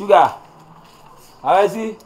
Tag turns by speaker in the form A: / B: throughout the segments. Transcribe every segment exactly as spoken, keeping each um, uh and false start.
A: Sugar. How is he?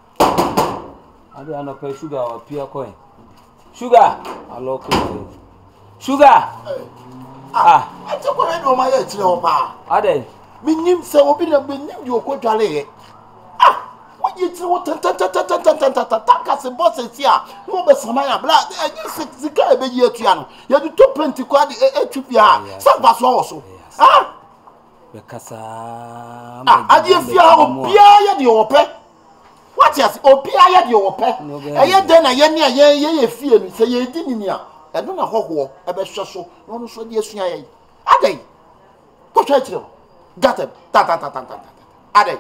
A: I don't know pay sugar or pure coin. Sugar. I love coin. Sugar. Ah.
B: I took away no my head to pa.
A: Are they?
B: Me nim se obi na me nim you ko dwale. Ah. When you tell ta ta ta ta ta ta ta ta ta ka se boss here. No be samaya bla. E ji sika e be ye tua no. Ye du to penti kwa di e twipia. Sa ba so so. Ah.
A: Be kasa.
B: Ah, ade fia obia ye de ope. What yes, obia ye de ope. E ye den na ye ne ye ye fie no se ye di ni a. E do na hoho e be hwe so. No no so de asua ye. Adai. Ko twa tire. Gatem. Ta ta ta ta ta. Adai.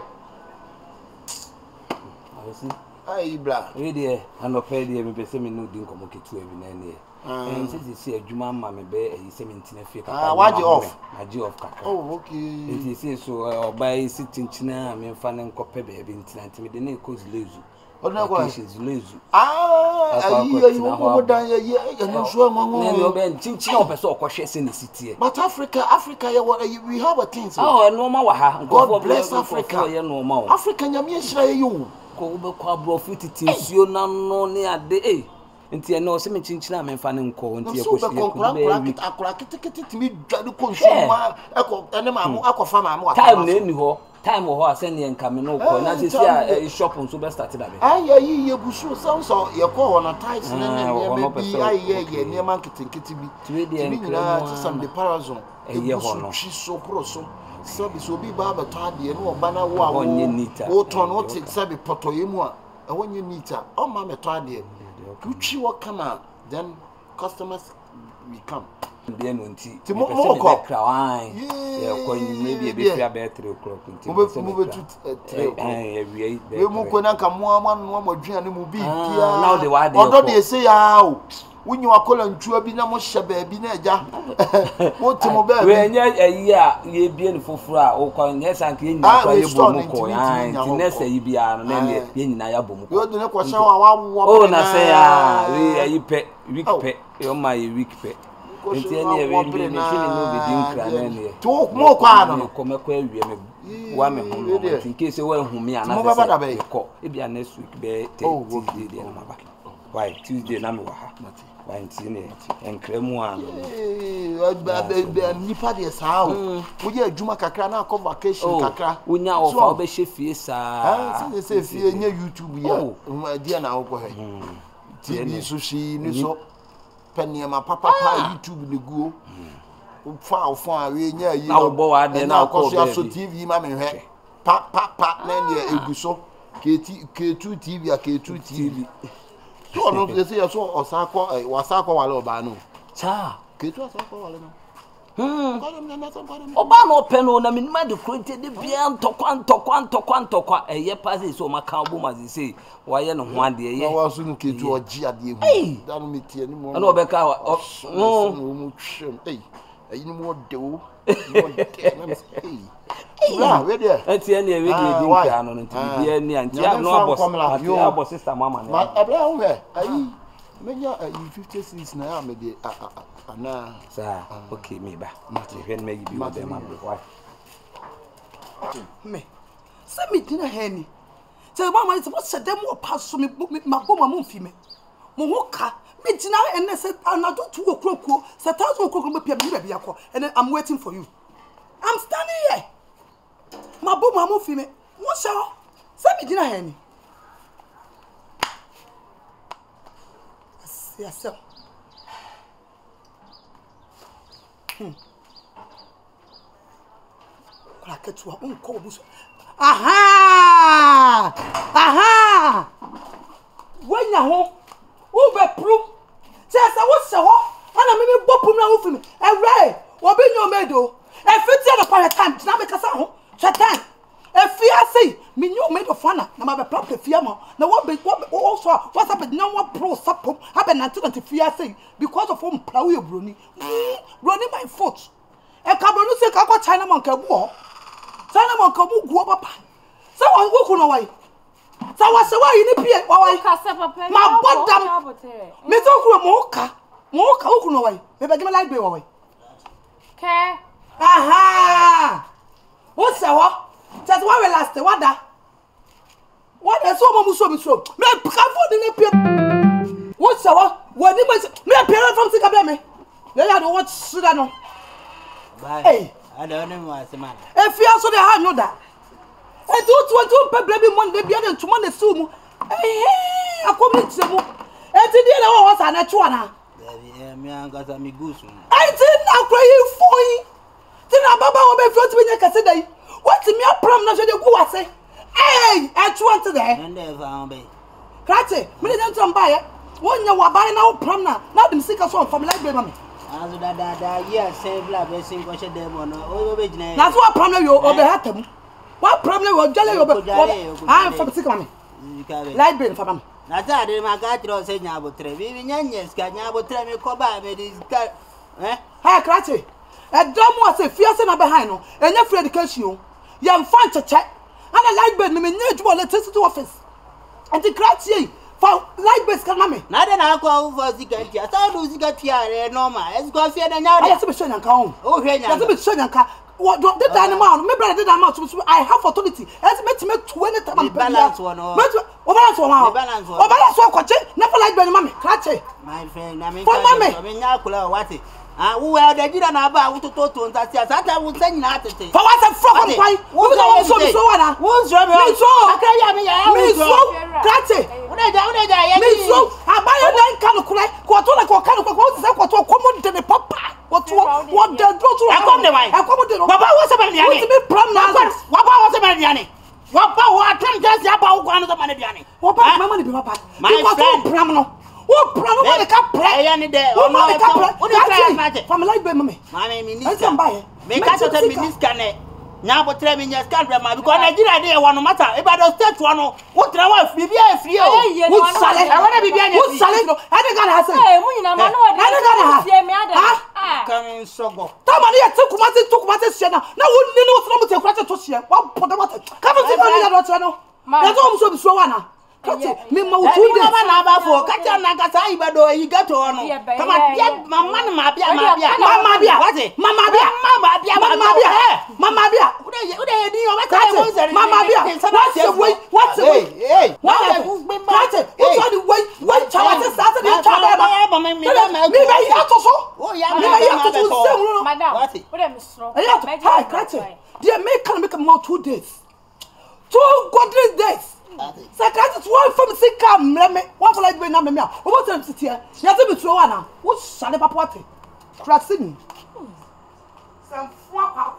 B: Ai bla.
A: We dey anope dey me pese me no din komo ketu abi na ne. Eh say say adwuma ma me be e say me ntina fie kaka.
B: Ah, waje off.
A: Waje off kaka.
B: Oh, okay.
A: It say so obai sit ntina me mfa ne nkope be be ntina ntime de na cause lezu.
B: Ona kwa
A: lezu.
B: Ah, ayi ayi wo mo dan ye ye no so ma ngo.
A: Na me obe ntintina opese okohwe se ne sitie.
B: But Africa, Africa we have a thing so.
A: Oh, no ma wa ha.
B: God bless Africa.
A: Ye no ma.
B: Africa nyame hira ye yo.
A: Ko be kwa brofu titinsuo na no ne ade eh nti e no se me chinchina me mfa ne nko nti e ko hye
B: ko be akora kitikiti timi dwade ko nsuma eko ene ma mo akofa ma mo
A: time na eni ho time ho ase ne nka me no ko na se sia shop nso be start da be
B: ayi ayi ye busu so so ye ko ho na ties ne ne ne bi ayi ye ne ma kitinkiti bi timi na ti some the parazon
A: eye ho no
B: chi so kro so sabi so bi ba ba ta de no ba na wo a wo ton wo ti sabi potoye mu a e wonye nita o ma me to ade kuchi wo kama then customers we come
A: de no nti
B: ti mo mo ko
A: krawan ye ko ni bi e be fia be three o'clock nti
B: mo be mo be tu three
A: eh we
B: we mo ko na ka mo ama no mo dwan ne mo bi bia
A: now the word
B: odo de say ya o wunyi wakola ntua bi na mo hye ba bi na eja wo ti mo ba bi
A: we nya ayi a ye bie ne foforo a wo kwa nya sanka ye nyina kwa ye bo mo ko ya nti nesa yi bia no na ye nyina ya bo mo ko
B: yo de ne ko hye wa wa wo
A: oh na say ya we ayi pe week pe yo ma ye week pe nti ene ye we bi ne hwe no bi din kra na ne
B: to mo kwa no
A: ko me kwa awie me wa me ho no nti nke se wa hu me ana se ko e bia next week be Tuesday de na maba why Tuesday na me wa ha why nti ne enkremu a
B: eh nipa de saa o wo ye adwuma kakra na akọ vacation kakra
A: wonya ofa obe hye fie saa
B: ah se se fie nya YouTube ya dia na wo ko he T V so shi ni so peniema papa pa YouTube ne guo fa ofa we nya yi
A: na wo bo wa de na akọ
B: so so T V ma me hwe pa pa pa na ne egu so K two T V a K two T V so no se se so osako wasako wale oba no
A: cha
B: K two osako wale no
A: hmm oba no pe no na minima de kurete de bia ntokwa ntokwa ntokwa ntokwa eye pass so maka obo ma se waye no ho ade eye
B: na waso no K two oji ade ehu da no metie ni mo
A: na obeka
B: no mo twem eh ayi ni mo de o mo de na eh yeah, we there.
A: Enti ene we dey din ka no nti bia ni anti no abos ati abos sister mama ne.
B: Ma abra ho he ayi menya fifty-six na ya me dey ana
A: sa okay me ba. Mati hwen me gibi o dem abro why.
C: Me. Se me dina he ni. Se ba ma se bo se dem o pass so me magoma mo mfi me. Mo ho ka me dina ene se anado tu okrokuo se thousand okrokuo me pia me ba bia ko and I'm waiting for you. I'm standing here. Ma bo ma mo fi me mo sha se me dina he ni yes sir hmm kwa ketu a unko obuso aha aha wanya ho u be pru se se wo se ho ana me me bopum na wo fi me ewre obi nyo medo e fiti na kwa time na me kasa ho Satan, a fear say, me you made of fun, na my proper fear mo. Na what be what also what's up no one pro support happen until the fear say because of him plow your brony. Running my foot. A cabronu say kako China man ka wo. China man ka mu go papa. So on go kuno wai. So what say why you ni pie wai
D: kasa papa.
C: Ma bodam. Me to ku mo ka. Mo ka ku no wai. Me be give me like be wai.
D: Ke.
C: Aha. What's that? Just one way last what that? What is so much so so? Me careful the name. What's our what you must me a parent from Sikabeme? They are the what Sudan. Hey, I don't know what's the man. If you also the hand know that. I do to to baby Monday be and to Monday soon. Hey, I come to you. And today I was an actuana. Me and got me goose. I did not cry for you. Then a baba will be floating in a cassette. What's me a prom not to go? I say, hey, I want to there. And there found me. Cratty, me didn't come by it. One you were buying our prom now. Not them sick us on from like baby. As that, that, yes, save black, I think what you demon. Oh, that's what problem you over them. What problem was jelly over? I am from sick on me. Light brain for them. Na tade ma ga tro se nya botre bi bi nyanye ska nya botre me ko ba me dis ka eh ha krate e dom wa se fiase na behind no enya free education ye mfa cheche ana light bed me nya djubo electricity office anti krate for light bed ska na me na de na akwa for zigati asa do zigati are normal es go fie na nya de se be so nyanka ho o hwe nya se be so nyanka what do the animal me brother did that so I have authority as me to me twenty time balance one o balance one balance one balance one kwache never like be mama krache my friend na me me nya akula what ah wo we the jira na ba wo to to ntasi asa wo sanyi na atete for what from from kwai wo go so so wana wo so me so akaya me ya me so krache una ja una ja ya me so abaye dan kan kula ko to na ko kan ko ko se ko to ko mo de ne papa what what the do to I come the way I come the baba wo se be diane what me prom na baba wo se be diane baba wo atam just ya ba wo ko anu so mane diane baba mama ni be papa my friend prom no wo prom no the ka pray e ya ni de o no e ka pray o pray match from like be mama mama minister me ka to minister ne nya botre me nya scan ma because Nigeria dey one matter Ibadan state one wo tra wa bibia free o wo sale e wona bibia nya wo sale no e de gana hase eh mu nyina ma no de e de gana sie me ada ah kan sogo ta ma ne te kuma te to kuma te sie na na wo ni no so mo te kura te to sie wa poda mata ka fa ti ma ni ya do tre no na to mo so bi so wa na kati me ma wo tu de ma na ba fo kati na ka sa Ibadan e gato no kama bia mama na ma bia ma bia mama bia wate mama bia mama bia mama bia eh mama bia ude ude ni o wata mo sere mama bia what's the way what's the way hey what what's what's the way what chawa te sa te chawa ba me me me me ya to so oh ya me ya to so se mu no madam wate ude me sro hey kati dia make can make more two days two good days Sakati to one from sick come me one for like be na me me o bo tem sitia ya te betuo wa na wo sale papote krasini sem fo pa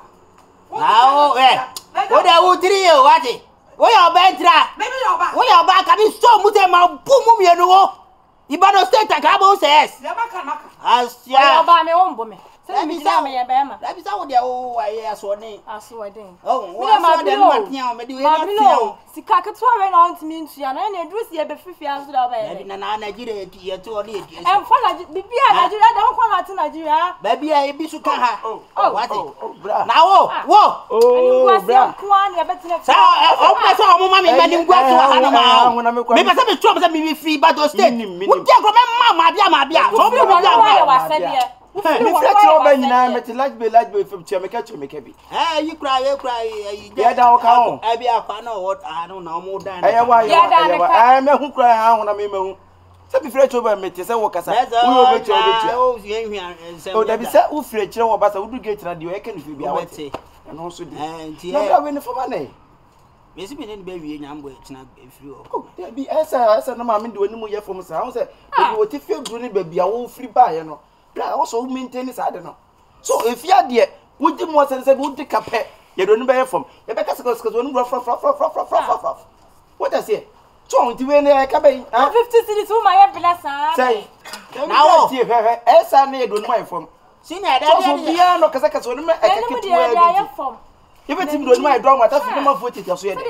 C: na o eh o da wo diri o wati wo ya obentra me me ya oba wo ya oba ka bi so mu te ma bu mu mienu wo Ibadan state ka bo ses ya maka maka asia oba me wo mbo me let me say me ya be ma let me say wo de o aye aso ni aso den oh wo aso den ma tian me de we na tian sika ketua we na ntimi ntua na na eduru si e be fifi anso da ba e na na Nigeria etu ye to ole etu e fo na bibia Nigeria da ko na ti Nigeria ba bia e bi su ka ha oh what na wo wo oh bra ko an e betina sa o pe so o mo ma me ma ni ngwa so ha na ma me pe se me tuo me se me fi Ibadan state wo dia ko me ma ma bia ma bia so me bia wa sa bia me flex over nyina me te large be large be fifty me ka che me ka bi eh yi kra ye kra yi ya da o ka ho e bi akwa na o anu na o mo dan eh wa yo eh me hu kra ha ho na me me hu se bi flex over me te se wo kasa wo yo be che o be che o ye hia se o da bi se wo flex wo ba sa wo du gate na de o e ka no fi bi a wote no so di eh ti na bra we ni for ma ne me si bi ne be wie nyambo tina efiri o da bi esa esa na ma me de oni mu ye fom sa ho se bi wo ti fi duru ni ba bi a wo free ba ye no bra also maintain this ade no so if you de we di mo sense we di kape ye do ni be from ye be kasa kasa we no from from from from from what I say so on ti we na ka be fifty cities wo ma ye blessa say na wo ti he he esa na ye do ni mo from senior da so bia no kasa kasa we no e ka ketu ye from ye be ti do ni mo e do ma ta fi no ma vote ti so ye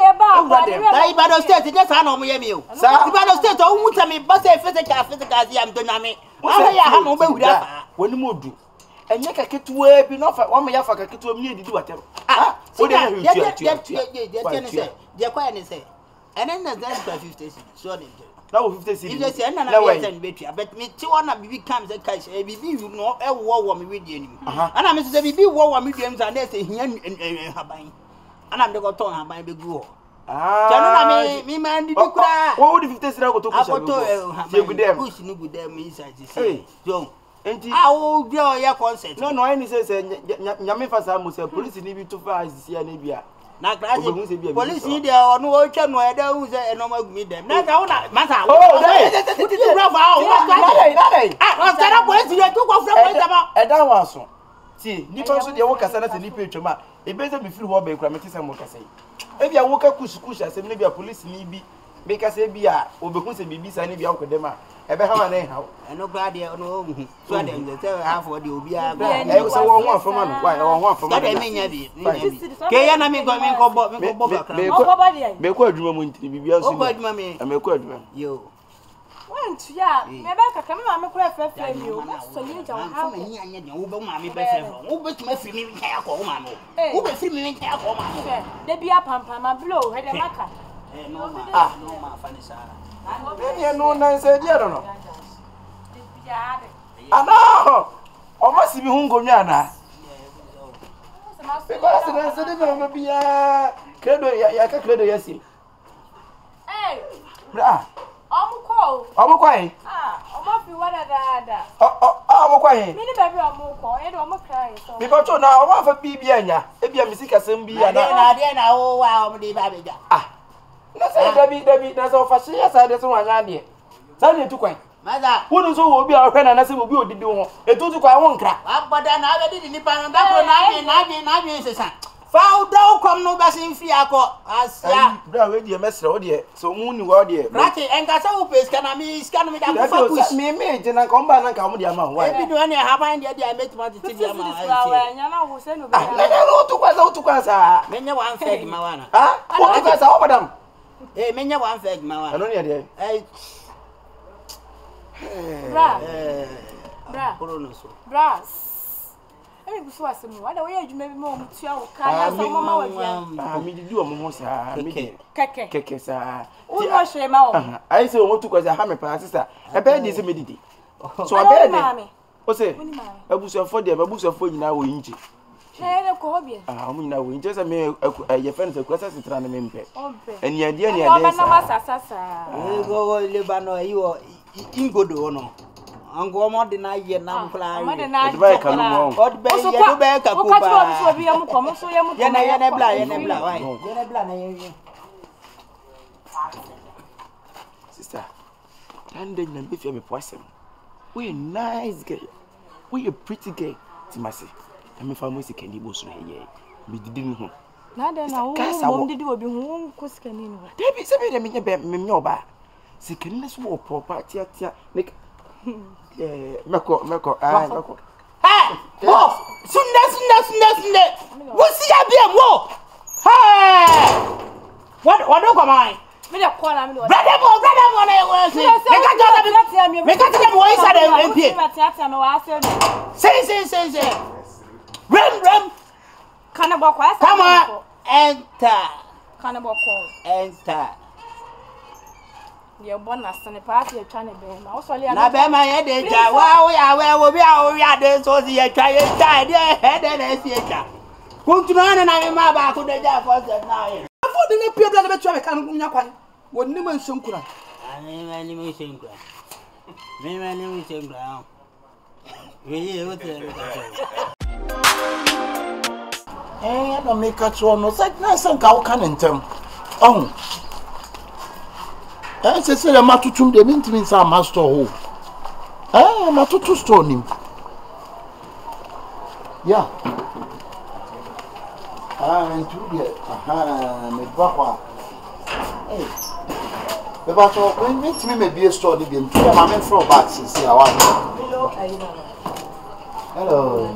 C: da Ibadan state just na mo ye mi o Ibadan state o wu ta mi ba say physical physical ya am do na me ah ya ha no be wura woni modu enye ka ketuwa bi no fa wo me ya fa ka ketuwa mi edidi watem ah o de hu tu tu tu de ne se de kwa ne se enen na zan fifty so de na wo fifty cedi ile se na na be ten be tua but me ti wona bibi kam se kai se bibi no e wo wo me we de anim ana me se bibi wo wo me de am za na se hia haban
D: ana me go ton haban be gu ho ah jano na me me man di kura
B: wo wo di fifty sira go to kush
D: akoto
B: e gudem
D: kush ni gudem inside say jo
B: enti
D: ah wo bi o ya concert
B: no no any say say nyame fa sa mo say police ni bi to fa asisi ya na bia
D: na class police ni de onu o twa no e da hu say e no magumi dem na ka una masa
B: oh dey
D: ti ti bra fa o ah o sara police ye to ko fra police ba
B: e da wa so ti nipa so de wo kasa na se nipa etwama e be say me feel wo be kura me ti say mo kasa yi e bia wo ka kush kush asem ne bia police ni bi be kasa bia obeku se bibi sa ne bia ko dem a e be ha ma na ha
D: e no gba de no hu so de nje say half of the obi a
B: e so wo ho afama no kwa e wo ho afama
D: de me nya bi ke ya na me go me ko bo me ko bo bakra
B: me ko adwuma mo ntiri bibia so
D: o ko adwuma me
B: me ko adwuma
D: yo
C: want ya me ba ka kama ma me kura fefe mi o so ni ja ha
D: ma ni anya de wo be ma me be fefe wo be tuma firi mi nka ya ko wo ma me wo be firi mi nka ya ko wo ma me
C: de bia pampa ma blow he de maka
D: eh no ma ah no ma fa ni sara
B: ni no na se dia do no ana o ma si bi hu ngonwa na because na se de me bia credo ya ka credo ya si
C: eh
B: bra
C: Omuko.
B: Omuko eh?
C: Ah, omo fi wada dada.
B: Oh oh, omuko eh?
C: Mi ni baby omuko, e do omo cry so.
B: Mi bo to na omo fa bibi anya. E bia mi sika sem bi ya na.
D: Na de na o wa omo de ba beja.
B: Ah. Na say David David na so fa she ya sa de so anya de. Sa de tu kwan.
D: Maza.
B: Wonu so wo bi a hwe na na se obi odidi ho. E tu tu kwan ho nkra.
D: Abada na ba di ni pa na da ko na bi na bi na bi sesa. Fauda kom no basin fi akọ asia
B: bra we die mesra wo die so mu ni wo die
D: rati enka sa wo pes kana mi scan mi da ko focus
B: me me je na ko mba na ka mo die ma wa
D: e bi do na ha ban die die metima ti ti ma
C: ai nya na wo se no be
B: na na no tu kwa sa tu kwa sa
D: me nya wan fed ma wana
B: ha wo tu kwa sa wo madam
D: eh me nya wan fed ma wana
B: ano ne die
D: eh
C: bra
D: eh
C: bra
D: corona so
C: bra e bi so asemu wada we adwuma bi mo mutua wo ka na so mo ma wa dia
B: ah mi di o mo mo sa mi di
C: keke
B: keke sa
C: wo no hwe ma wo
B: ai se o mo tu kwa sa ha me pa sister e be di se me didi so abe de o se abusafo de abusafo nyina wo yinji
C: na ele ko hobie
B: ah mo nyina wo yinji se me ye fene se kwasa sitra na me mpe
C: obe
B: eni ade eni
C: ade
B: ade
C: sa na masasa sa
D: eh go go le ba no yi wo ingodo no ango mo de na ye na nkla
C: mo de na
B: ba ka no mo
D: o de be ye do be ka ko ba
C: o ka ti o bi ye mu ko mo so ye mu ko
D: ye na ye na bla ye na bla why ye na bla na ye
B: sister and then na be fi me poisem we a nice girl we a pretty girl timase na me fa mo si kandi bo so ye bi didi ni ho
C: na de na wo mo didi obi hu ko sikani ni wa
B: debi se be de me nya be me nya oba sikani na so property atia ne eh meko meko ah meko
D: ha wo sunde sunde sunde sunde wo si ya bi em wo ha what what do come on
C: me de call am do
D: brother mo brother mo na wo si me ka jo me me ka tell mo isa de M P say say say say rem rem
C: kana boko asa
D: come on enter
C: kana boko
D: enter
C: ye bon na sene party e twa ne be ma wo so le
D: na be ma ye de ja wa wo ya we wo bi a wo ya de so si ye twa ye twa de he de na si ye twa kuntu na na me ma ba ko de ja for se na ye
C: afo de ne pie bla de be twa me kan nya kwan wonni man hyenkura
D: ani ma ni me hyenkura me ma ni me hyenkura we ye wo te
B: eh ya do me ka tro no se na se nka wo kan ntem oh eh se se ma tutum de mintimi sa master ho eh ma tutu store nim ya ah ntu de aha me ba kwa eh be ba to when mintimi me bi store ni bi ntu ma me from back si awa hello hello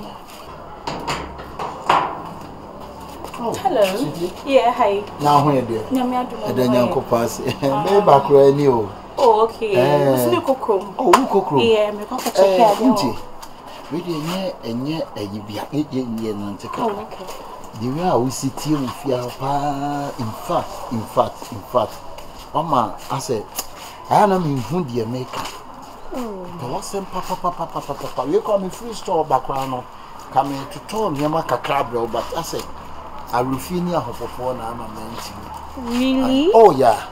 C: Oh, hello. Yeah, hi.
B: Now where there?
C: Nyame aduma.
B: Eden yanko pass. Me ba kro ani o.
C: Oh, okay. Usini kokrom.
B: Oh, wu kokrom.
C: Yeah, me ko check here.
B: Eh, we dey nye enye ayi bia. Enye nye nante ka.
C: Oh, okay.
B: The way I see tie mu fia pa in fact, in fact, in fact. Mama, I said, I na me hu die make. Oh. The wasem pa pa pa pa pa pa pa. We call me free store background no. Come to turn nyama kakra bro, but I said Arufini ahopofo na ama menti.
C: Really?
B: Oh yeah.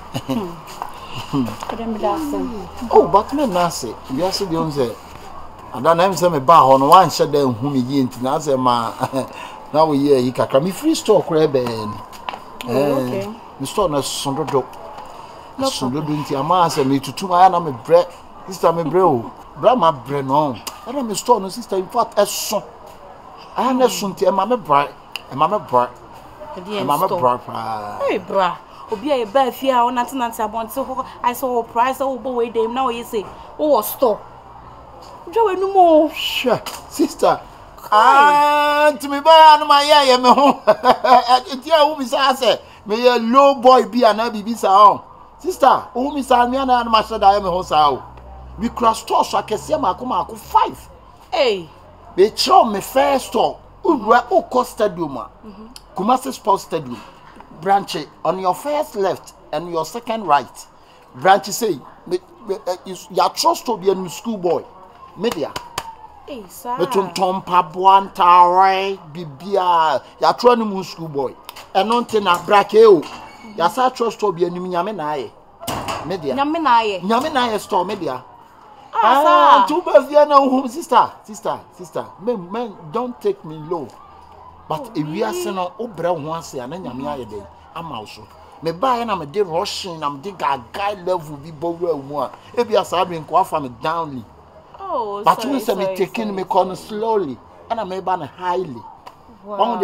C: Oh,
B: but me nase. We are the onze. And then I'm say me ba ho no wan hye dan hu me yi nti na say ma na we here yi kakra me free store kra ben.
C: Oh, okay.
B: Me store na sondodo. No sondodo nti ama say me tutu ma na me bre. Sister me bre o. Bra ma bre no. And me store no sister in fact eso. I na so nti e ma me bra. E ma me bra. E ma me bra pa.
C: Hey bra. Obi a ba fie a wona tenant abonte ho I saw price o bo we dem na o yese o store. Jo we no mo
B: sister. Ah, to me buy no my yeah me ho. Etia wo bi sa say me ye low boy bi ana bibi sa on. Sister, wo mi sa me na na ma sheda me ho sa o. We cross store so akese ma ko ma ko five.
C: Hey.
B: Be show me first store. Ura o cost stadium. Mhm. Kumasi Sports Stadium. Branch on your first left and your second right. Branch say me, me, uh, you trust to be a new school boy. Media.
C: Hey, sir.
B: Me tum tom pa buanta right bibia. Ya tro ni mu school boy. Eno nte na brake o. Ya sa trust to be a new nyame na aye. Media.
C: Nyame na aye.
B: Nyame na aye store media.
C: Ah,
B: two ba via na home sister. Sister, sister. Men men don't take me low. But if we are saying, oh, bro, once a nyame aye dey. I'm also. Me buy na me dey rushing. I'm dey guy level be bowe mu. E bia sa be nko afa me downly.
C: Oh,
B: but you say me taking me corner slowly and I may ban highly. Wow.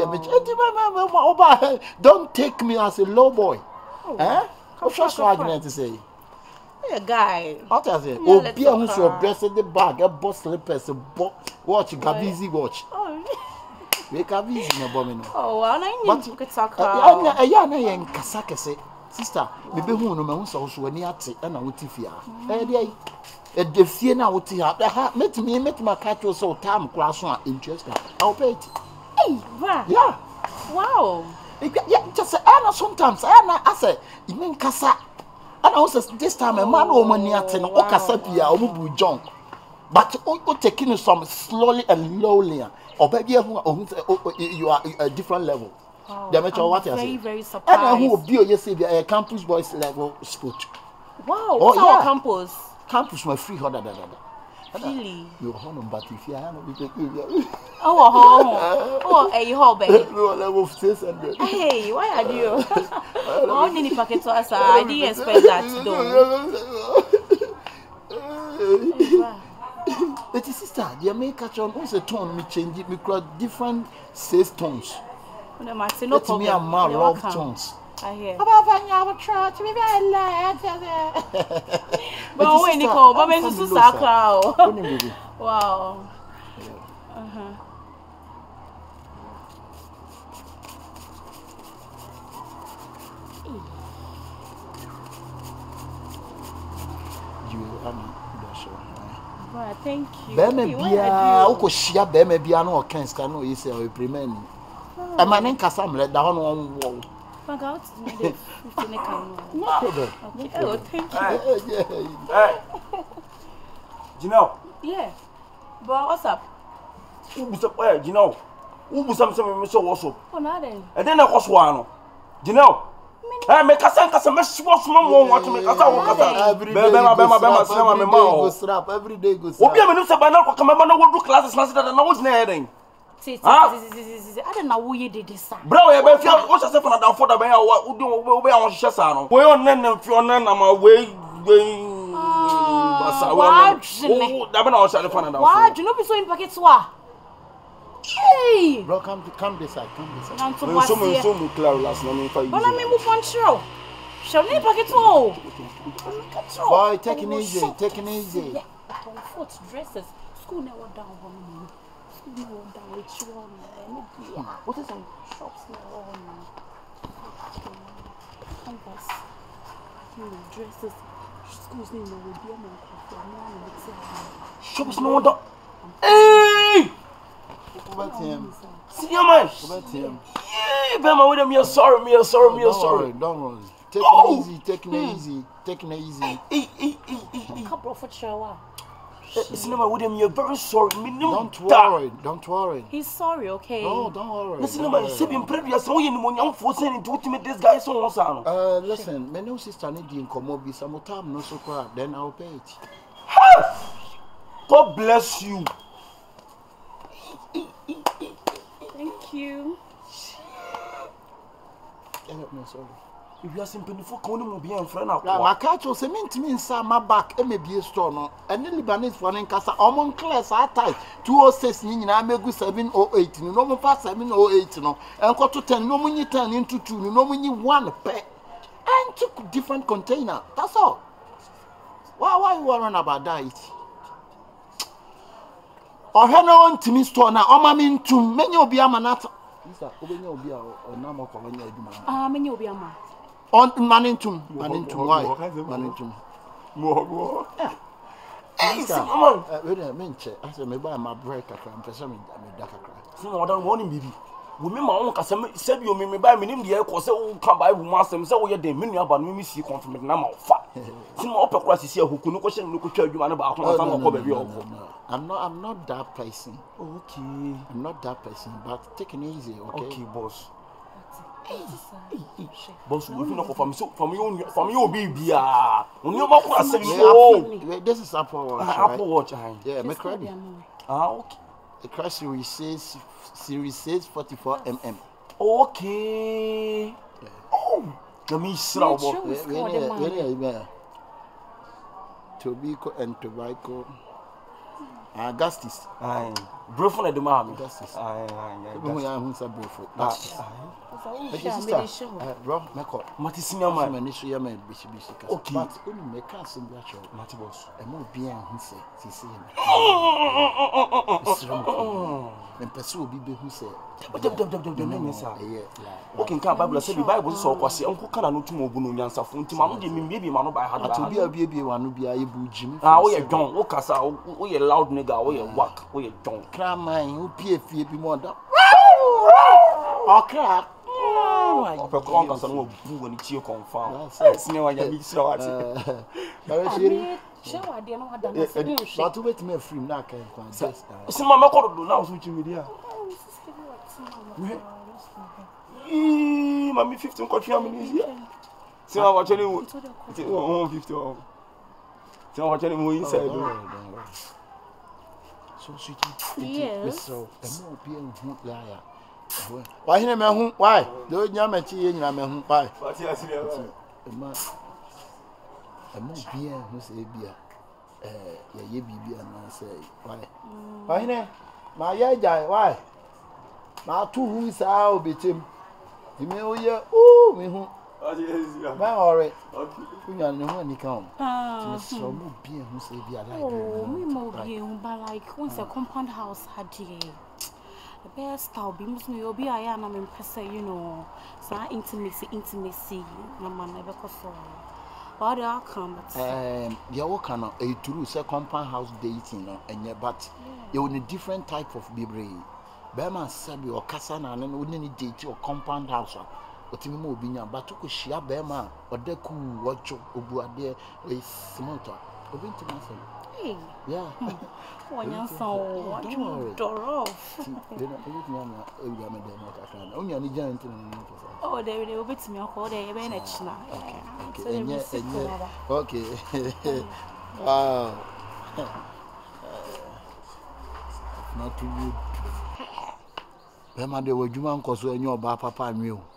B: Don't take me as a low boy. Oh, eh? What's your argument to say?
C: A guy.
B: What I say? Oh, be a who's your dress in the bag, a boss slippers, a bo watch, a Gavizi watch.
C: Oh,
B: we Gavizi no bomb.
C: Oh, well, I need to talk
B: about. I am a Kasaka. Sister, maybe who no man so when he at and I would tifia. Eh, a defia now would tea up the heart. Met me, met my cat was so time class one interesting. I'll pay it.
C: Hey,
B: yeah.
C: Wow.
B: Yeah, just Anna sometimes. Anna, I say, you mean Cassa. And also this time a man or money at an Okasapia or Mubu John. But you taking some slowly and lowly. Or baby, you are a different level.
C: Oh,
B: I'm what
C: very, very surprised.
B: And who will be a campus boys level sport.
C: Wow, what's
B: oh,
C: our
B: yeah.
C: campus?
B: Campus my free hundred.
C: Really?
B: You're home, but if you have
C: oh, home. Oh, a hobby.
B: Level six hundred.
C: Hey, why are you? Oh, any packet to us. I didn't expect that though.
B: But sister, the American catch on also tone me change it, me cross different six tones.
C: No matter, no problem.
B: Me and my love tones.
C: I hear.
B: About I try to be very light.
C: But when you call, but when you say wow. Uh huh.
B: You are
C: Well, thank you.
B: Beme bia oko shia beme bia no okan ska no yese o premani. E ma ne nkasa mle da ho no wo.
C: Back out to the fifteen can.
B: No problem.
C: Okay. Oh, thank you.
A: Hey. You know?
C: Yeah. But what's up?
A: Who was up? Hey, you know? Who was something me so also?
C: Oh, no then.
A: And then I was one. You know? Eh, me kasa kasa me swap small one what me kasa wo kasa. Be be be be be sinema me ma o.
B: Every day go strap.
A: Obi a me no se ba na kwa me na wo do classes na se da na wo jina eden.
C: See, see, see, I don't know who you did this.
A: Bro, you be feel what you say for na down for da ben ya wo do wo be awon hye sa no. We on nan fi on nan na ma we we basa we. Da be na o share for na down.
C: Why do you no be so in packet wa? Hey!
B: Bro, come to come this side, come this side.
C: Now to
A: We
C: what?
A: so me so me clear last na me fa you.
C: But let me move on through. Shall we packet oh?
B: Boy, take it easy, take it easy.
C: Comfort dresses. School never down one. School never down with you on. What is on shops now on? Canvas. Dresses. Schools need no be on.
A: Shops no wonder. Hey!
B: About him.
A: See your man.
B: About him.
A: Yeah, Bema with me sorry, me sorry, me sorry.
B: Don't worry. Take it easy, take it easy, take it easy.
A: E e e e.
C: Couple of shower.
B: Cinema with him, you're very sorry.
E: Don't worry, don't worry.
F: He's sorry, okay?
E: No, don't worry.
B: Cinema is saving previous. So you know, I'm forcing into ultimate this guy so once.
E: Uh, listen, my new sister need in Komobi, some time no so crap, then I'll pay it.
B: God bless you.
F: Thank you.
E: No, sorry.
B: If you are simply for calling me and friend now.
E: My catch was a mint me inside my back, and maybe a store no. And the Libanese for an casa, among class are tight. Two or six in I may go seven or eight, no more past seven or eight, no. And got to ten, no money turn into two, no money one pay. And took different container. That's all. Why why you worrying about that? Or her no one to me store now, or mammy to many of your manata. Mister Obenya Obia or Namo Colony.
F: Ah, many of your ma.
E: On Manintum, Manintum, why? Manintum.
B: More, more.
E: Hey, come on. Wait a minute. I said, maybe I'm a break. I'm presuming I'm a dark cry.
B: Some other morning, baby. Women, my own Cassam said you may buy me in the air, cause so come by master, so we are the many about me, see confirm number of fat. Some upper classes here who couldn't question, look at you about
E: I'm not, I'm not that person.
B: Okay.
E: I'm not that person, but take it easy, okay?
B: Okay, boss. Boss, we feel from so from you, from you, baby. Ah, when you walk across the
E: this is Apple Watch.
B: Apple Watch,
E: yeah, make ready.
B: Ah, okay.
E: The crash series says series says forty-four millimeter.
B: Okay. Oh, let me slow.
E: Tobacco and tobacco. Augustus.
B: Aye. Brofo na de ma me.
E: Augustus.
B: Aye, aye.
E: Who ya hu sa brofo. Augustus. Bro, me call.
B: Mati senior man.
E: Me ni so ya me bishi bishi ka.
B: Okay.
E: But only me can sim bia cho.
B: Mati boss.
E: E mo bia hu se se se me. Me pese obi be hu se.
B: Dab dab dab dab dab na sa. Okay, kan Bible say the Bible say kwase enko kana no tumo obu no nyansafo ntima mo de me bi ma no ba ha do.
E: Ati obi abi abi wa no bia e bu jimi.
B: Ah, wo ye John, wo kasa, wo ye loud nigga, wo ye whack, wo ye John.
E: Kraman, wo pie fie bi mo da. Okay.
B: Ope ko nka so no bu woni tie confirm. Sine wa ya bi sira wa ti.
E: Ba shiri.
F: Show ade no wada na se.
E: Ba to wait me free na kan kwa.
B: Sine ma me ko do na so chi media. Eh, mami fifteen ko tria minutes here. Sine wa chele wo. one fifty. Sine wa chele mo inside.
E: So sweet.
F: Yes.
E: So, e mo bi en hu la ya. Why him me hu? Why? Do nya me chi ye nyina me hu. Why?
B: What you asiri aba?
E: E ma e mo bi en hu se bia. Eh, ye ye bibia na say why? Why him? Ma ye jai why? Ma tu hu sa obetem. Imi o ye o mi hu.
B: What you asiri aba?
E: Ma ore.
B: Okay.
E: Kunya ne hu ani kan.
F: Ah.
E: So mo bi en hu se bia like.
F: Oh, me mo bi en ba like once a compound house had here. The best style be must me obi aya na me pese, you know, so intimacy intimacy na man e be ko so. What do I come but
E: um you work on a true say compound house dating no enye but you in a different type of bibre. Be man sabi o kasa na na oni ni date or compound house otimi mo obi nya but ko hia be man odaku wojo obu ade e smart obi ntimi say
F: hey
E: yeah
F: one yan so what you doro
E: then obi nya na e wi am dem ka kan onya ni giant no
F: oh there they obi timi akọ there e be na china
E: okay okay enye enye okay wow not too good Bema de wajuma nkoso enye oba papa anwe o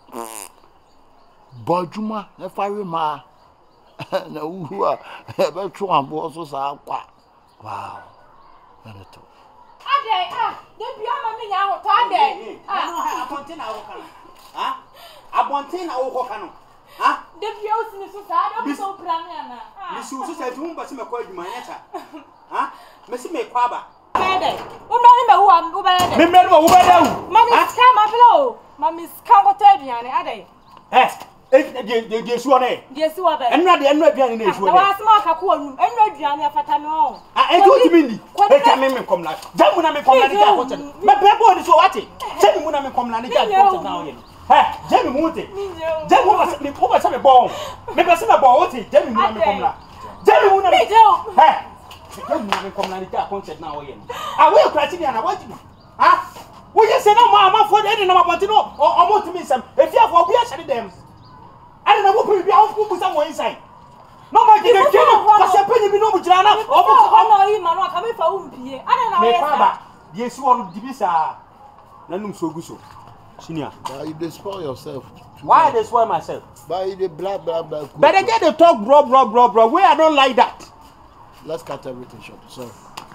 E: bojuma e fare ma na uhu a be twa ambo so sa kwa wow na to
C: ade ah de bia ma me nya ho to ade
D: ah no abonte na wo kana ha abonte na wo ko kana ha
C: de bia o sini so sa ade so plan na ah
D: mi su so sa tu mba se me ko adwuma nya cha ha me se me kwa ba
C: ade o me ni me wo am wo ba ade
D: me me no wo ba da wu
C: ma mi ska ma blo ma mi ska ko ta aduane ade
D: eh e de de su one
C: de si wa ba
D: enu ade enu aduane na esu one
C: na wa asma ka ko anum enu aduane afata me o
D: ah e tu timi ndi e ta me me kom la jamu na me kom la ni ka ko ta me be bo ni so wati se mi mu na me kom la ni ka ko ta na o ye eh jemi mu te jemi mu ba se me ko ba se me bo me ba se me bo o te jemi mu na me kom la jemi mu na me eh Jam na me community concert na wo ye. Ah we krati ni na what do? Ah? We just say no ma ma for dey na ma ponti no o mo timi nsam. Efi afọ obi a hyade dem. I don't know what be out who some inside. No more get a kid. What's happening? You know, Jana.
F: Oh, no, man, what coming for Umpie? I don't know.
D: Father, yes, you want to be sa. Nanum so good so. Senior.
E: You despoil yourself.
D: Why I despoil myself?
E: By the blah blah blah.
D: But I get the talk, bro, bro, bro, bro. Where I don't like that.
E: Let's cut everything short. Sorry.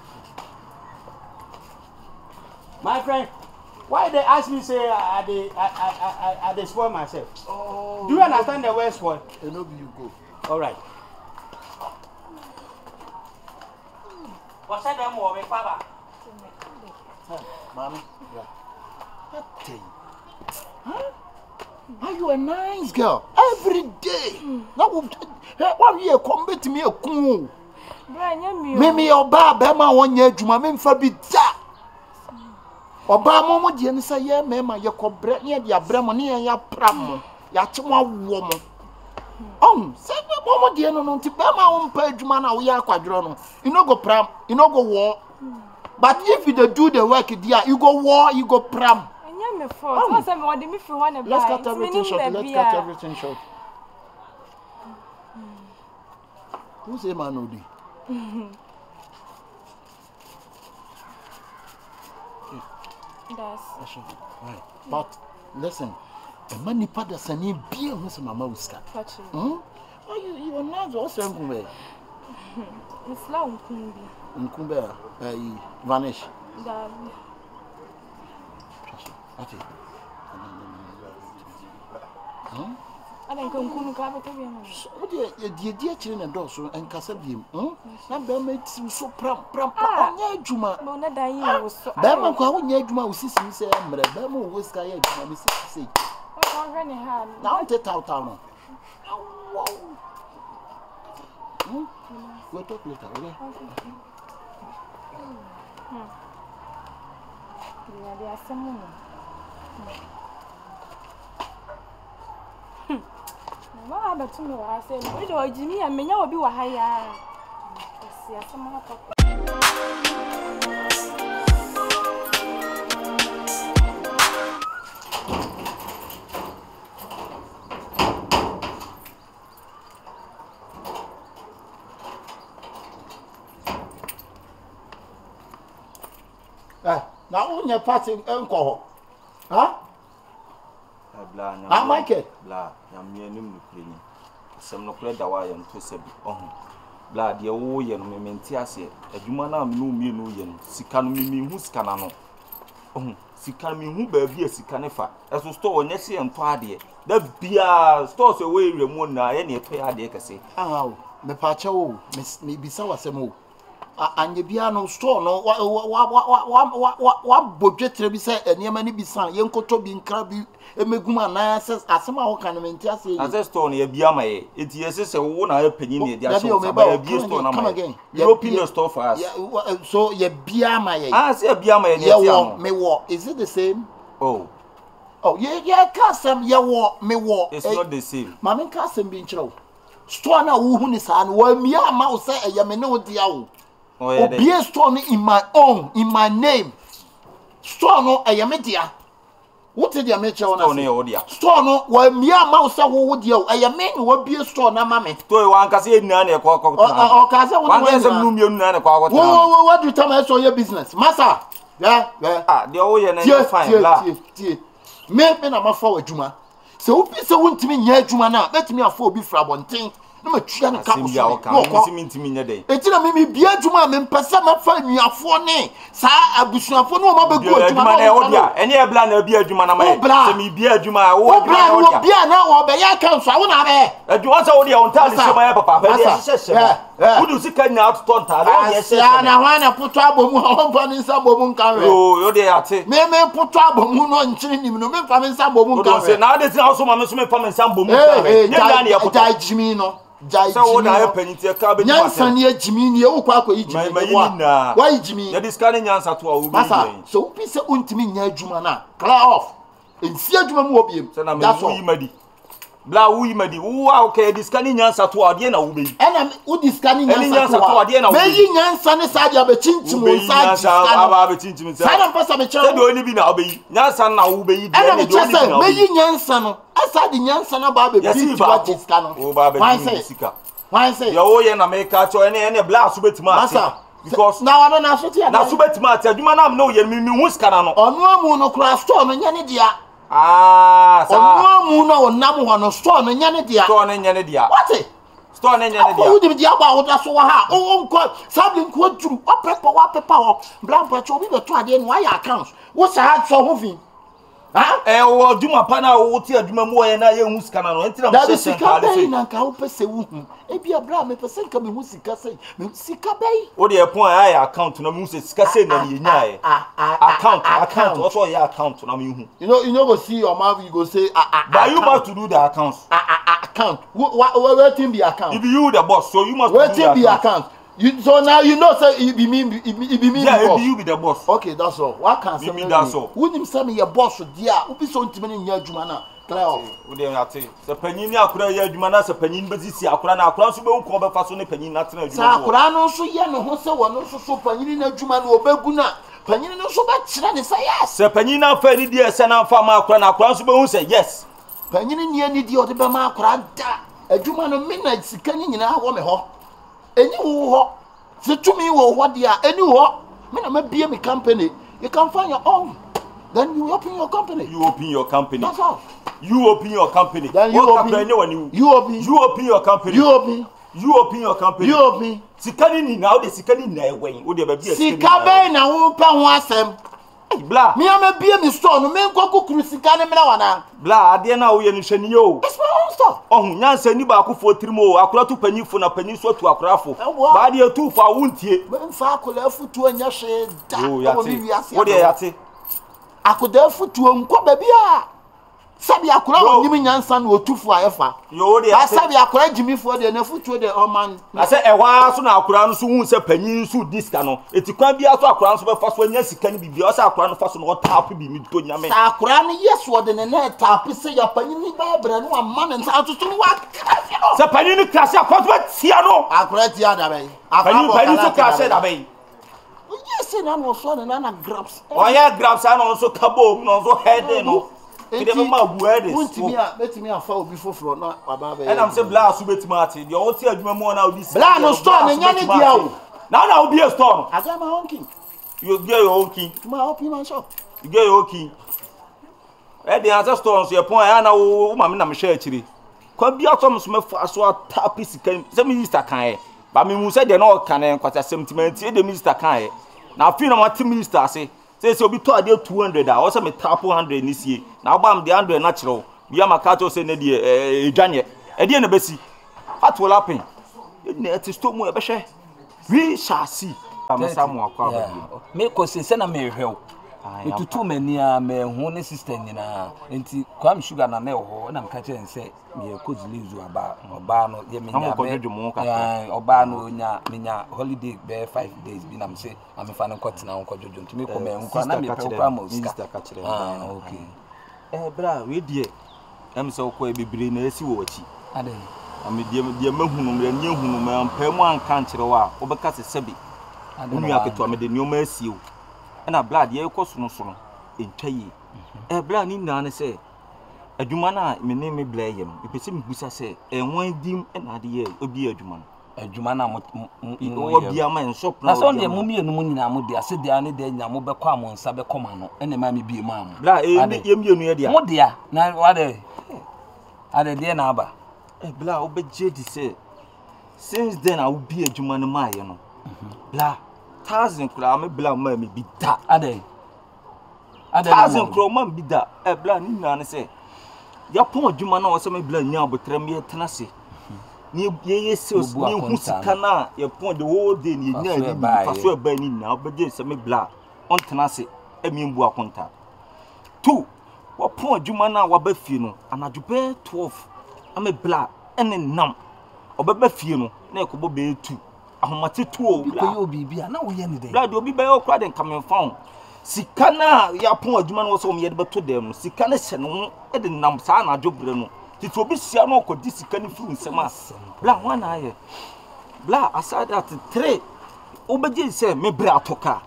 D: My friend, why they ask me say I they I I I I despoil myself?
E: Oh.
D: Do you understand the word spoil?
E: You know you go.
D: All right. What's that them over, Papa?
E: Mommy, yeah. Huh? Are you a nice girl? Every day. Now, one year come to me a cool. Mimi oba bema one year juma me mfa bi da. Oba momo die ne say ye mema ye kobre ne dia bremo ne ya pram. Ya chimwa wo mo. Um, say momo die no no ti bema wo mpa adwuma na wo ya akwadro no. You no go pram, you no go war. But if you do the work there, you go war, you go pram.
F: Me for. Um, so me me for one
E: let's cut everything short. Let's cut everything short. Who's a man Odi?
F: That's
E: right. But listen, the money part that's an be on Miss Mama Uska. Hmm? Oh, you you are not also Nkumbe.
F: Miss La Nkumbe.
E: Nkumbe, uh, vanish.
F: That.
E: Ati.
F: Hmm? Ana ko nkunu ka ba tabi ma.
E: O de die die chire na do so enkasa biem. Hmm? Na be ma ti so pram pram pram nya adwuma.
F: Mo na dan yi wo so.
E: Be ma kwa wo nya adwuma wo sisi se mre. Be ma wo ska ya adwuma me sisi se.
F: O ko gani ha.
E: Na on te taw taw no. Wow. Hmm? We'll talk later, okay?
F: Hmm. Yeah, there are some more. Mama ba tu me wa se no. We do Jimmy and menya obi wa ha ya. Si asema ha talk.
E: Eh, na unye party enko ho. Ha?
A: Bla nya.
E: Ah, Michael.
A: Bla nya me anim no kreni. Asem no kre da wa ye nto se bi. Ohun. Bla de wo ye no me menti ase. Adwuma na me no mie no ye no. Sika no me mi hu sika na no. Ohun. Sika me hu ba bi sika ne fa. Eso store onye se ento ade. Da bia store se we remu na ye ne eto ade kase.
E: Ah, me pa cha wo, me bisa wasem wo. Anye bia no store no wa wa wa wa wa wa bodwetre bi se eniema ni bisan ye nkoto bi nkra bi emeguma na access asema wo kan menti ase yi
A: access store no ye bia ma ye eti ye se wo na ye panyin ne dia so ba ye bia store na ma you open the store for us
E: so ye bia ma ye
A: ah se bia ma ye ne
E: ti am me wo is it the same
A: oh
E: oh ye ye kasam ye wo me wo
A: it's not the same
E: ma men kasam bi nchiro store na wo hu ni sa no wa mia ma wo se eye me ne wo dia wo oh yeah obi store no in my own in my name store no eye me dia what did you make your own? Store no, why me a mouse would you? I am men will be a store na mammy. To one can say none a quack or casa. One has a million and a quack. What do you tell me? So your business, Massa? Yeah, yeah, the old and fine. Make me a forward Juma. So, so won't mean yet Juma now. Let me afford be for one thing. No me try and come to me day. It's not me be a Juma and Passama find me a phone. Sa abusuan for no ma be go Juma na odia. Eni e bla na be adwuma na mai. Se me be adwuma wo bla wo bia na wo be ya kan so wo na be. Adwuma sa odia on tali se ma papa be dey hyehyɛ. Wo du sika nya out ton tali wo dey hyehyɛ. Na hwan na puto abomu ho fa ni nsa bomu nkan we. Oh, yo dey ate. Me me puto abomu no nkyiri nim no me fa me nsa bomu nkan we. Se na dey tin so ma me so me fa me nsa bomu nkan we. Nya na ye puto. Jai Jimmy no. Jai Jimmy. So na penite ka be. Nyansa ne Jimmy ne wo kwa kwa Jimmy. Why Jimmy? Ya diskane nyansa to a wo be. So we say untimi nya adwuma na clear off. Ensi adwuma mu obiem. That's all.
A: bla wu yimadi wu a okay diskani nyansa to ade na wo be
B: ena wo diskani nyansa to
A: ade na wo
B: be yi nyansa ne sa dia be chinchim wo sa diskani
A: aba be chinchim sa
B: sa na pesa me che
A: se do ni bi na wo be yi nyansa na wo be yi de
B: ne do ni bi na be yi nyansa no asa di nyansa na ba be bi ti wa diskani
A: wo ba be di sika
B: why say
A: ya wo ye na me ka cho ene ene bla so betima ase because
B: na wa na so ti
A: na so betima ase adwuma na am na wo ye mi hu sika na no
B: onu amu no kura store no nya ne dia
A: ah sa
B: onu amu no onam ho no store no nya ne dia
A: store no nya ne dia
B: what
A: store no nya ne dia
B: wo di dia ba wo da so wa ha o nko sabli nko duru o pepa wa pepa ho bla bla cho bi be to ade no ya account wo sa ha so ho fi ha
A: eh wo adwuma pa na wo ti adwuma mu ye na ye hu sika na no entina mo
B: se sika be na ka wo pese wu hu e bia bra me pese nka me hu sika sei me sika be
A: o de epon ya account na me hu sika sei na ye nya ye account account also ya account na me hu
B: you know you know go see your man you go say
A: but you must to do the accounts
B: account what waiting be account
A: if you the boss so you must
B: do the be account you so now you know say it be me it be me
A: yeah it be you be the boss
B: okay that's all what can say
A: me that's all
B: who him say me your boss dia who be so ntimi nya adwuma na clear
A: o de ate se panyin ni akura ya adwuma na se panyin bezisi akura na akura so be nko be fa so ne panyin na tena adwuma
B: sa akura no so ye no ho se wono so so panyin na adwuma na obegu na panyin no so ba kire ne say yes
A: se panyin na fa ni die se na fa ma akura na akura so be hu say yes
B: panyin ni ani die o de be ma akura da adwuma no me na sika ni nyina ho me ho eni wo ho se tumi wo ho dia eni ho me na mabie me company you can find your own then you open your company
A: you open your company
B: that's all
A: you open your company
B: then you open you open
A: you open your company
B: you open
A: you open your company
B: you open
A: sikani ni na o de sikani na ewen o de ba bia
B: sika be na wo pa ho asem
A: bla
B: me am bie me store no me nkoko kuru sika ne mra wana
A: bla ade na wo ye no hwani o
B: it's my own store
A: ohun nyansa ni ba akofo tirimo akora to panyifo na panyinso to akorafo ba de tu fa wuntie
B: me mfa akola futu anya hwe da
A: o yate wo de yate
B: akoda futu nko ba bia sabi akora woni nyansa na otufu ayefa
A: yo de yate
B: sabi akora jimifo de na futu de o man
A: na se ewa so na akora no so hu se panyin so diska no etikwan bia so akora no so be fa so anya sika ni bibia o se akora no fa so no tap bi mi to nyame
B: sa akora no yeso de ne na tap se ya panyin ni ba bra no amma ne nsa to so wa
A: se panyin ni klase akora so tia no
B: akora tia da bai
A: panyin panyin so klase da bai
B: yes na no so na na grabs
A: o ya grabs na so kabo no so head no kede be ma bu head
B: untimi a betimi afa obi foforo na baba be
A: and am say bla so betimi ate de o ti adwuma mu na odi
B: bla no store na nya ne dia o
A: na na obi a store no
B: aga my own king
A: you get your own king
B: my open my shop
A: you get your own king e de answer store so e pon ya na wo ma me na me hwe akiri kwa bia so me so me fa so tap sika se me minister kan e ba me mu se de na o kan e kwata seventy e de minister kan e na afi na ma team minister ase say say obi to ade two hundred a o se me tap one hundred ni sie na obam de one hundred na kire o bia maka to say na de edwane e de na besi atwo lapin na eti sto mu e be hwe we shall see am samu akwa ba
G: me ko se se na me hwew etutu mani a me hu ne sister nyina enti kwam sugar na na ho na mka kire nse me ko zilizu aba oba no ye menya me oba no nya menya holiday be five days bi na me se am fa no kotena ho kojojo ntumi ko me nko na me pe kwa mo sister ka kire ah okay
A: eh bra we die am se ko e bibire na esi wo achi
G: ade
A: am die die mahunu me nya hunu me ampa mu anka nkire wa obeka se sebi ade no aketo am de nyoma asi o na blood ye ko sunu sunu entwaye eh blood ni na ne se adwuma na me ne me bla yem epese me busa se enwan dim na ade ye obi adwuma
G: adwuma na mo
A: obi ama enso
G: na so ne mo mienu mo nyina mo de ase de ane de nya mo be kwa mo nsa be koma no ene ma me bi ma mo
A: blood eh ye mienu ye de
G: mo de a na wade ade de na aba
A: eh blood obeje di se since then I will be adwuma no ma ye no blood thousand kura me bla ma me bi da
G: ade ade
A: thousand kura ma bi da e bla ni na ne se ya pon adwuma na o se me bla nya abotre me tena se ni ye ye sales ni hu sika na ya pon the whole day ni nya ni fa so e ba ni na obeje se me bla on tena se e mi mbu akonta two wa pon adwuma na wa ba fie no anadwo be twelve ame bla ene nam obeba fie no na ekobo be two ahomate tuo
G: bla ko yo bibia na wo ye ne de
A: bla de obi be o kra den kamen faun sika na ya pon adwuma no so me ye de beto dem sika na hye no e de nam sa na adwobre no
D: ti to bi sia no ko di sika ni fu nsem a bla ho na aye bla aside that three obeje se me bra toka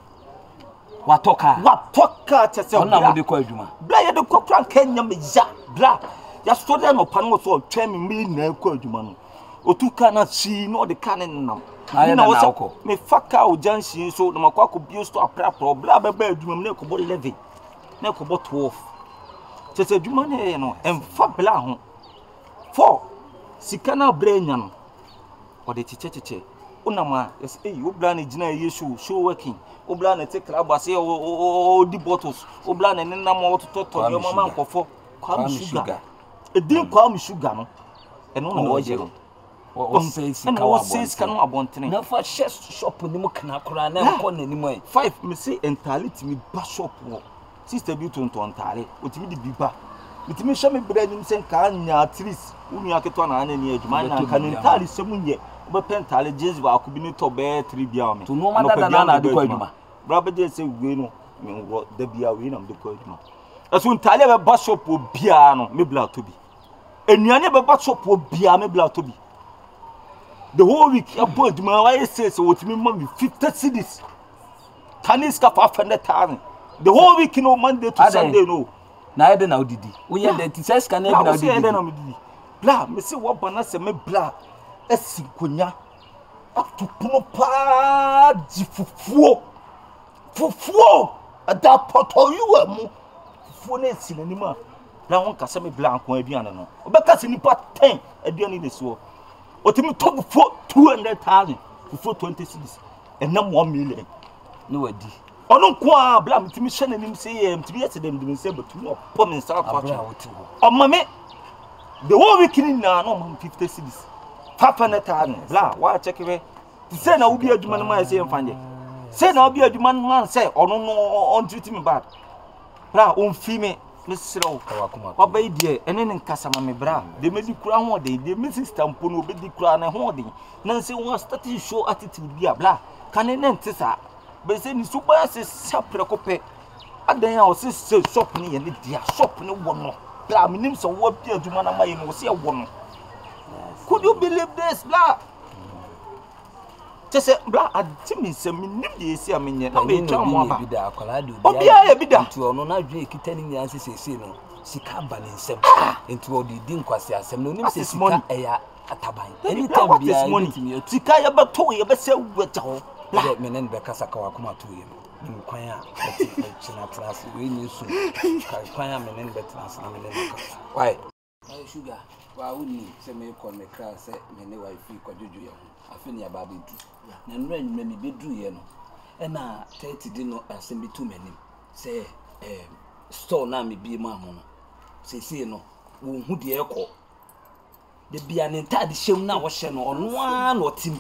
G: watoka
D: watoka chese
G: ona mo de ko adwuma
D: bla ye de kokran kenya me ya bla ya so de no pan so twa me mi na ko adwuma no otuka na si no de kan nam
G: na wo
D: me faka o jansi so na makwa ko bio sto apra pro bla ba ba adwuma me ko bo eleven na ko bo twelve chese adwuma ne no emfa bla ho four sika na bra nya no o de chichecheche unama yes eh obla na gina yesu show working obla na take club ase o di bottles obla na nna mo tototo yo mama nkofo kwa sugar edin kwa sugar no eno na wo je no
G: o say sika wa
D: bon sika no abontene
G: na fa shop ni mo kana kura na nko na ni mo
D: five me say entirety me ba shop wo sister bi to ntare otimi di biba mitimi hwe me bra nim sen ka nya at least unu aketo na na ni adwuma na kan entire semunye be pentale jeans ba akubi ni to be three bia me
G: to no ma dada na na de kwa adwuma
D: bra be je se we no me wo da bia we na me de kwa adwuma aso ntale be ba shop obia no me bla to bi enuane be ba shop obia me bla to bi the whole week abo adwuma why say so wotimi ma me fifty cedis tanis ka five hundred thousand the whole week no Monday to Sunday no
G: na ede na odidi wo ye de ti ses ka na ebe na odidi
D: ede na odidi bla me se wo bana se me bla esikonya atupuno pa di fufuo fufuo ada poto yuwa mu fufuo na sinanima na won ka se me bla anko aduane no obeka se nipa ten aduane ne so otimi to fufuo two hundred thousand fufuo twenty cedis enam one million
G: no wadi
D: ono kwa bla mtimi hwe nanim se ye mtimi yete dem dem se betumi oppo me nsa kwa o mame the whole week ni na no man fifty cedis five hundred thousand bla wa check we say na obi adwuma no ma say mfanje say na obi adwuma no man say ono no on treat me bad bla on fi me me srew wa ba die ene ne nkasa ma me bra de me di kura ho de de me sister mpo no obi di kura na ho de na say won start show attitude bia bla kan ne ntisa be say ni suba se sapre kope adan ya o se shop ni ye ne dia shop ni wo no bla me nim so wo bi adwuma na ma ye no se ye wo no. Could you believe this, blah? Just say, blah, I didn't say, me nip the sea, I mean, no be drum one. Obia, be that to no, not drink, telling the answer, say, no, she can't ban in some into all the dinquasia, some no name says money, a tabai. Anytime be this money to me, Tikaya, but two, you better say, what let me then back as I come out to him. In choir, class, we knew soon. Choir, men and better. Why? Sugar. Wa woni se me ko me kra se me ne wifi kwajojo ye afi ne aba bedu na nra nwura ni bedu ye no e na thirty di no asem bi tu manim se eh store na me bi ma ho no se se no wo hu de ekọ de bia ne ntade hyem na wo hye no ono a no tim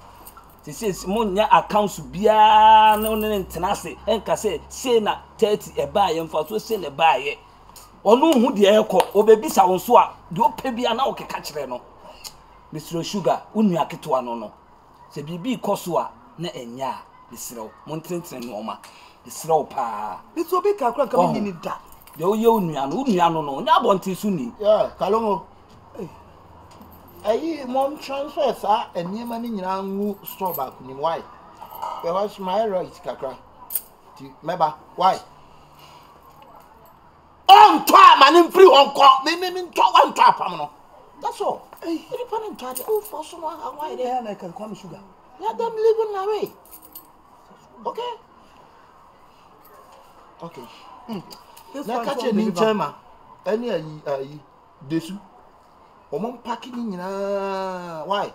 D: se se mo nya accounts bia no ne ntena se enka se se na thirty e ba ye mfa so se ne ba ye onu hu de ekọ obebisa won so a de opebia na okeka kire no Mister Sugar unu aketo no no se bibi ikoso a na enya misrew montentre no oma misrew pa
C: bitu obi ka kura nka me ni da
D: de oye unu anu unu anu no nya bonte su ni
B: yeah kalongo ayi mom transfer sa eniema ni nyina nwu store back ni why because my right kakra ti meba why on top man free on call me me me top one top am no that's all hey you pan on top oh for so how why they
C: na can come Sugar
B: let them live in away okay okay mm. na catch ni chema any ayi ayi desu omon packing nyina why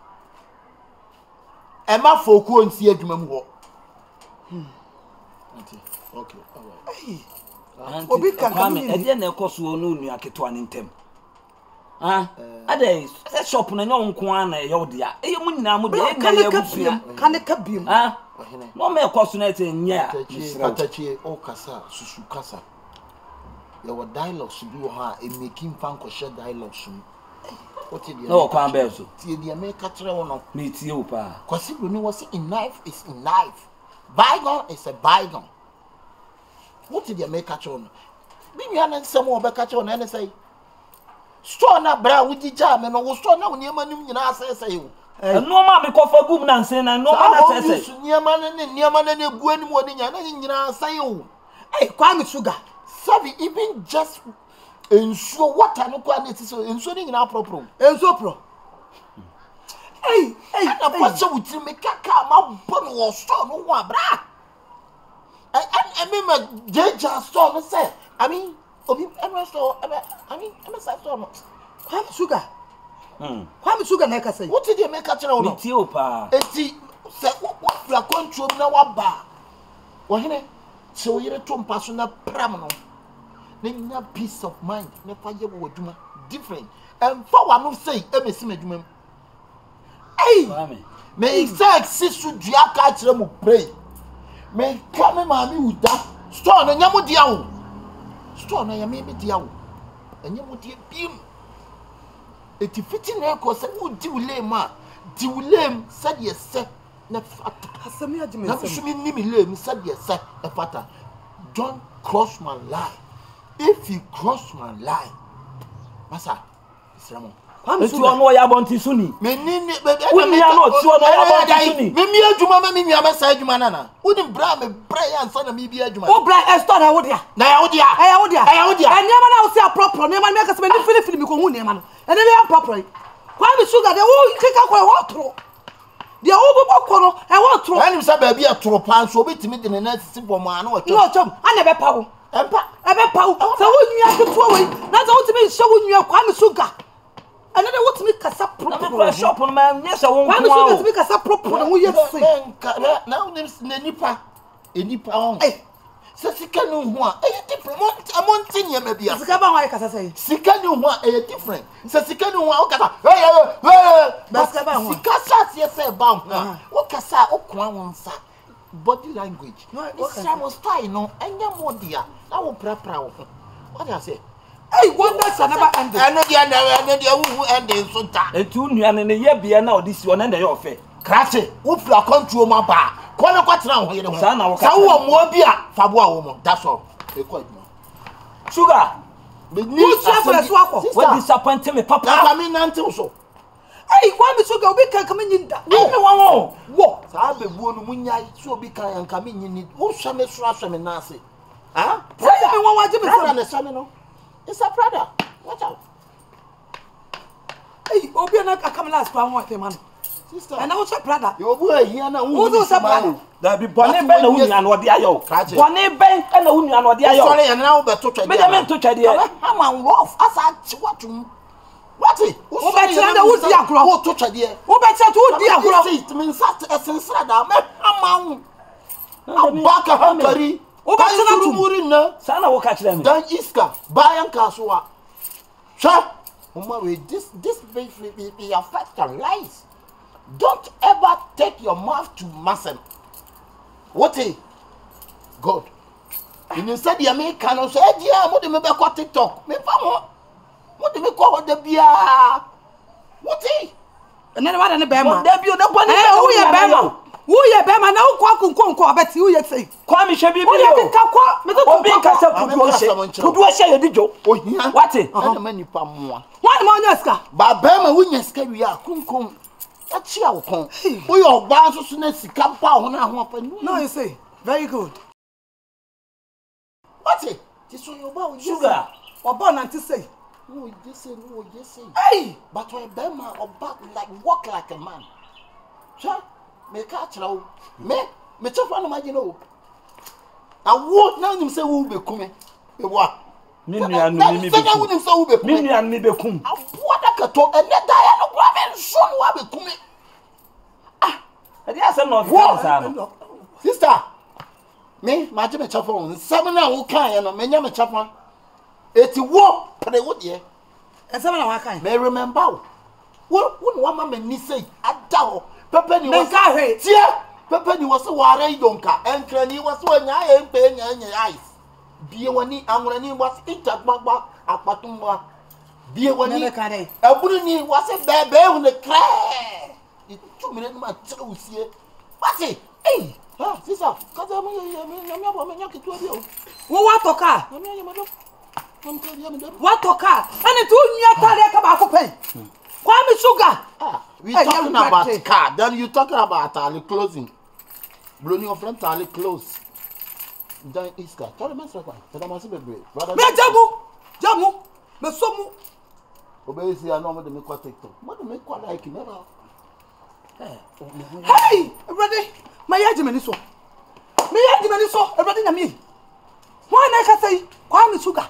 B: e ma foku onsi adwuma mu ho hmm okay okay all right hey
G: obi kan kan e de na ekoso no unu aketo an ntem ah ade shop na nyo nko an e yo dia e mu nyina mu de e na ye bufia
C: kan ka biem
G: ah no me ekoso na te nya
B: atachie o kasa susu kasa ya wa dialogues bi wo ha e making fan ko share dialogues o ti dia
G: no kwa be so
B: ti dia me ka kire wo no
G: me ti o pa
B: kwasi bro ni wo say in life is in life bygone is a bygone. What did you make catch on? Be me an some more back catch on and say, store na bra wo dija me no wo store na wo niema nim nyina asese yo
G: no ma me kofa gum na nsen na no ma na sese
B: niema ne niema ne gu anim woni nya na nyina asese yo
C: hey Kwame Sugar
B: sabi even just ensuo water no kwa na tisi ensuo ni nyina propro
C: ensuo pro hey hey
B: na kwacha wuti me kaka ma bon wo store no wa bra I I mean my Jeja store no say I mean obi every store I mean I'm a store no
C: Kwame Sugar
G: hmm
C: Kwame Sugar na ka say
B: what did you make a channel no
G: ti o pa
B: eti say what you are control na wa ba wo hene so yire to mpa so na pram no na nya peace of mind na fa ye wo adwuma different and for one no say e mesi madwuma hey me say sisu dua ka kire mu pray me come mami uda store no nyamu dia wo store no yame me dia wo enyamu dia bim eti fiti na ko se udi ulem a di ulem said yes se na fata
C: asami ajime
B: na shumi ni mi lem said yes se na fata don't cross my line if you cross my line masa isramo
G: Kwame Sugar no ya bonti suni
B: me ni ni
G: uni ya no tuo no ya bonti suni
B: me mi adwuma me mi nua me sa adwuma nana uni bra me bra ya nsa na mi bi adwuma
C: o bra e store na wo dia
B: na ya wo dia
C: e ya wo dia
B: e ya wo dia
C: e niam na wo se apropro niam na me ka se me ni fili fili mi ko hu niam no e ne be apropro Kwame Sugar de wo keka ko e wo tro de wo bo ko no e wo tro
B: ani msa ba bi atro pan so obetimi de na sisi bom ana wo
C: no chom ana be pawo
B: empa
C: e be pawo se wo nua ke to we na se wo timi hye wo nua Kwame Sugar and then what me kasa proper
G: na shop no man yes won
C: Kwame Sugar me kasa proper na wo yes
B: na unim na nipa enipa on eh se sika no ho a eh different amon tinya ma bia
C: sika ba ho kasa say
B: sika no ho a eh different se sika no ho a o kasa eh eh
C: sika ba ho
B: sika sa se se ba ho a o kasa o ko awon sa body language this time style no enya modia na wo prapra wo what I say
C: hey wonders are never ending
B: ene dia na ene dia wu ending so ta
G: etu nua ne ne ye bia na odisi ona na ye ofe
B: krase wo fira control ma ba ko na kwatena ho yere ho
G: sa na wo ka
B: sa wo mo bia fa bo a wo mo that's all e ko aduma
G: Sugar
B: me ni
C: afa so akọ
G: we disappoint me papa
B: papa me nante so
C: hey Kwame Sugar obi kan kan nyinda
B: wo me wo wo sa be buo no munyai so obi kan yan kan me nyini wo hwa me so ahwa me na ase ah
C: say me won waje me
B: so na same no it's a brother watch out
C: hey obi na akam last pa won man
B: sister
C: and now check brother
B: you obu ehia na wo
C: wo so brother
G: da bi bone ben na wunya na ode ayo bone ben na wunya na ode ayo
B: sorry na wo be to twede
G: me dem to twede
B: am am rough asa chiwatum what
C: wo be tira da wo di akro
B: wo to twede
C: wo be tira wo di akro
B: it means that essence da me am am abaka hankari
C: wo be tira tu
B: muri na
G: sa na wo ka kire me
B: dan iska bayan kasuwa sha umma we this this be be affect your lives. Don't ever take your mouth to massen. What is God? And you said the American also said, yeah, what do you make a TikTok? Me famo. What do you call the beer? What is?
C: And then what an Bema?
G: There be the one
C: who ye Bema. Who ye Bema now quack and quack, bet you yet say.
G: Kwame Shabi,
C: who ye quack, Mister
G: Obinka, who do I say the joke? What is?
B: How many pam?
C: One more Yaska.
B: But Bema, when you scare we are, come, come. That's your con. We are bound to see come pound on our
C: no, you say. Very good.
B: What's it? This one about
C: Sugar. Or born and to say.
B: No, you say, no, you say.
C: Hey!
B: But when Bema or back like walk like a man. Sure? Me catch now. Me, me chop one of you know. I won't now him say who be coming. Me what?
G: Me ni anu ni me be kum. Me ni anu me be kum.
B: What I talk and that I no grab son wa be kum.
G: Ah, ade asem no ka
B: sister. Me, ma je me chop on. Seven na wo kan ye no, me nya me chop on. Eti wo, pre wo de.
C: E seven na wo kan.
B: Me remember wo. Wo wo no ma me ni say ada ho. Pepe ni
C: wo. Nka he.
B: Tie. Pepe ni wo se ware yonka. Enkra ni wo se nya e mpe nya nya ice. Bie wani anwrani was intagbagba apatumba bie wani aburu ni was bebe hu ne kra it two minutes ma tire usie what eh ah sister kaza me me me me abo me nyake tu abi o
C: wo wa toka
B: me me me do
C: What car? And it will not come back open. Kwame Sugar.
B: Ah, we talking about car. Then you talking about Ali closing. Blowing your friend Ali close. Then Iska. Tell me something. Tell me something. Brother.
C: Me jamu. Jamu. Me somu.
B: Obey see I know me make what TikTok. What do make what like never.
C: Hey, everybody. My yajimeni so. Me yajimeni so. Everybody na me. Why na ka say Kwame Sugar?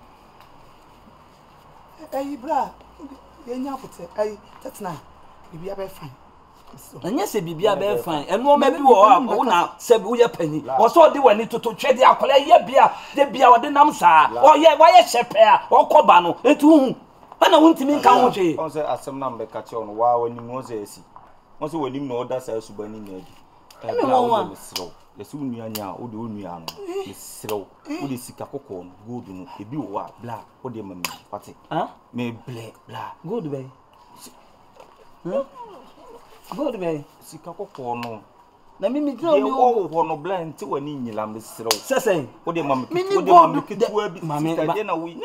C: Hey, bra. Yenya put hey, that's now. Bibi abe fine.
G: Anya se bibi abe fine. Eno ma bi wo wo na se bi wo ye pani. Wo so de wani toto twede akola ye bia, de bia wo de nam saa. O ye wa ye hyepe a, wo koba no. Etu hu. Ana wuntimi nka ho hwe.
D: On say asem na mbeka che on wa wani mo ze esi. On say wani no order sa subani na adi.
G: E me won
D: misro. Yesu nua nya o de onua no. Misro. O de sika kokko no gold no ebi wo a bla o de mami pate.
G: Ah?
D: Me ble bla.
G: Gold bay. Huh? Gold bay.
D: Sika kokko no.
G: Na mimi dro mi
D: wo wo no bla nti wani nyila misro.
G: Sesen.
D: O de mami o de mami ketua bi.
G: Mami
D: na wo.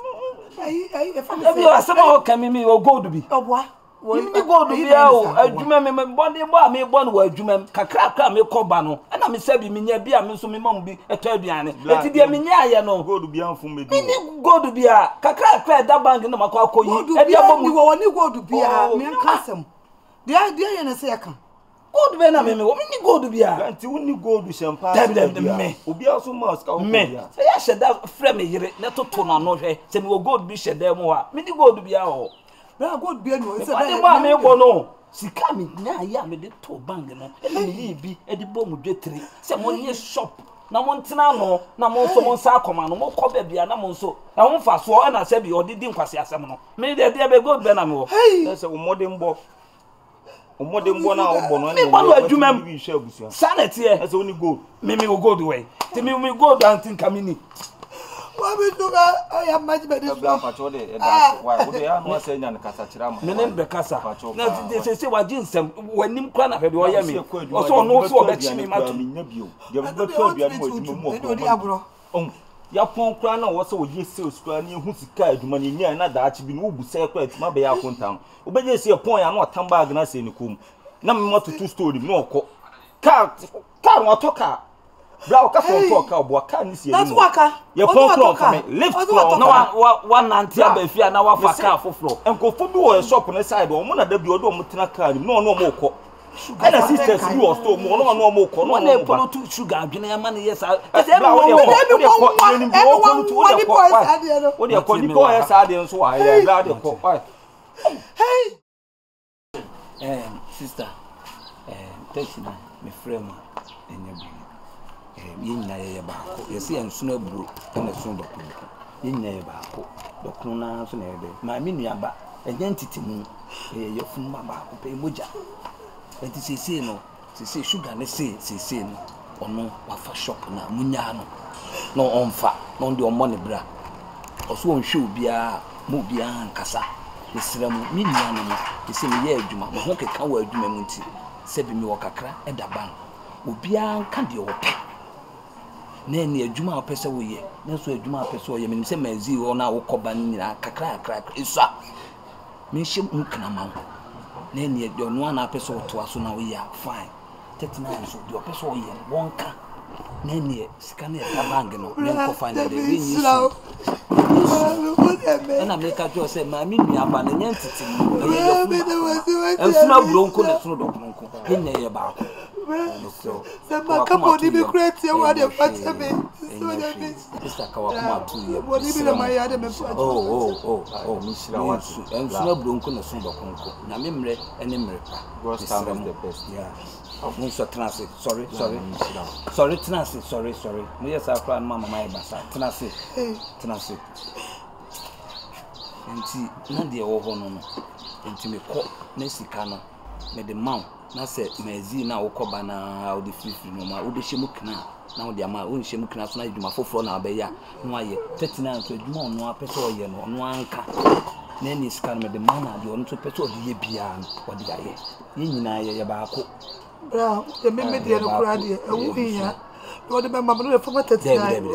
C: Ai ai e fa.
G: Ebi o asema o kan mimi o gold bi.
C: Oboa.
G: Mimi gold bi a o adwuma me me body bo a me bo no wa adwuma kakra kakra me koba no. Na me sabi me nya bi a me so me mam bi eto aduane. Eti dia me nya aye no.
D: Gold bi anfo me bi.
G: Mimi gold bi a kakra kakra da bank na makwa akoyi.
C: E dia bo mu wo ni gold bi a me nkasem. Dia dia ye na se ya kan.
G: Gold be na me me wo mini gold bi a.
D: Anti woni gold champagne.
G: Dem dem me.
D: Obi aso mask ka
G: me. Se ya sheda frame yire na toto na no hwe. Se me wo gold bi sheda mu ha. Mini gold bi a ho.
C: Na gold bi anu se
G: na ba me bo no. Sika mi nya ya me de to bank no. E me yi bi e de bo mu dwetire. Se mo nye shop na mo ntena no na mo so mo nsa akoma no mo kɔ ba bia na mo nso e ho fa so e na se bi odidi nkwase asem no. Me de de be gold be na me wo.
D: Se wo modern bo Omode mbo na obo no
G: me bonu adwuma
D: bi hwe abusu
G: sanete e
D: ese oni gold
G: me me gold we te me me gold antin kamini
C: Kwame Sugar I am much better
D: bla pa cho de e da why wo de ya no se nya ne kasa kira ma
G: me ne be kasa na de se se wa jinsem wanim kra na fe de oya me o so no so be chi me ma to
D: nya bio de be to aduane mo adwuma mo
C: odi agro
D: on ya pon kra na wo se wo ye sales kra na ehu sika adwuma ne nya na da achi bi no bu se kra tima be ya kontan obeje se pon ya na otan bag na se ni kom na me moto two story me okọ car car wa toka bra o ka fon to ka obo car ni se
C: that's waka
D: ye pon kra ka me lift kra
G: na wa wa nanti abafia na wa fa car foforo
D: enkofo bi wo shop ne side o mo na da bi o do mo tena car ni no no mo okọ and sisters bi o store mo no no mo okọ no
G: na polo to sugar adwene ya ma ne yes
D: ese e mo wo de ko ni bi o ko to o de ko o de ko ni ko e sa de nso wa ya bra de ko
C: hey
G: eh sister eh text na me frame enya bi eh yenya ye ba ko yesi ensuno aburo na ensuno dokun yenya ye ba ko dokun na so na ebe ma mi nuaba enya ntiti mu eh ye fun ma ba ko pe moja enti sese no sese sugar ne se sese no ono wa fa shop na munya no no onfa no ndi ommo ne bra oso onhwe obia mo bia nkasa esram mi nua no mo ese me ye adwuma mo ho keka wa adwuma mu nti se bi mi wo kakra edaban obia nka de wo pe na ni adwuma opese wo ye na so adwuma opese wo ye me se mazi wo na wo koba ni nyina kakra kakra isa me hye mu kana ma na ni de no na opese wo to aso na wo ye fine thirty-nine so de opese wo ye wonka na ni sika na e bang no me ko fine de we ni so na make jo say ma mi nuaba na nya ntiti no ensuna bronco na sunu do bronco enya ye ba ko so
C: sama kabo ni be create ya wa de fata me so
G: that means sister ka wa kuma tu ye
C: body be na my yard me fata
G: oh oh oh oh mi sira wa ensuna bronco na sunu do bronco na me mre ene mre pa
D: God's time is the best
G: yeah mo so transit sorry sorry sorry transit sorry sorry mo yes afra mama my basa transit transit enti na de wo ho no no enti me ko na sika no me de maw na se mazi na wo koba na wo de fifi no ma wo de hye mu kna na wo de ama wo hye mu kna so na adwuma foforo na abeya no aye thirty-nine so adwuma no apese oye no no anka na ni sika no me de maw na de ono to pese odi ye bia no wo de aye ye nyina ye ye ba ko
C: bra e me me de no kura de e wo ya What the mamma no format that.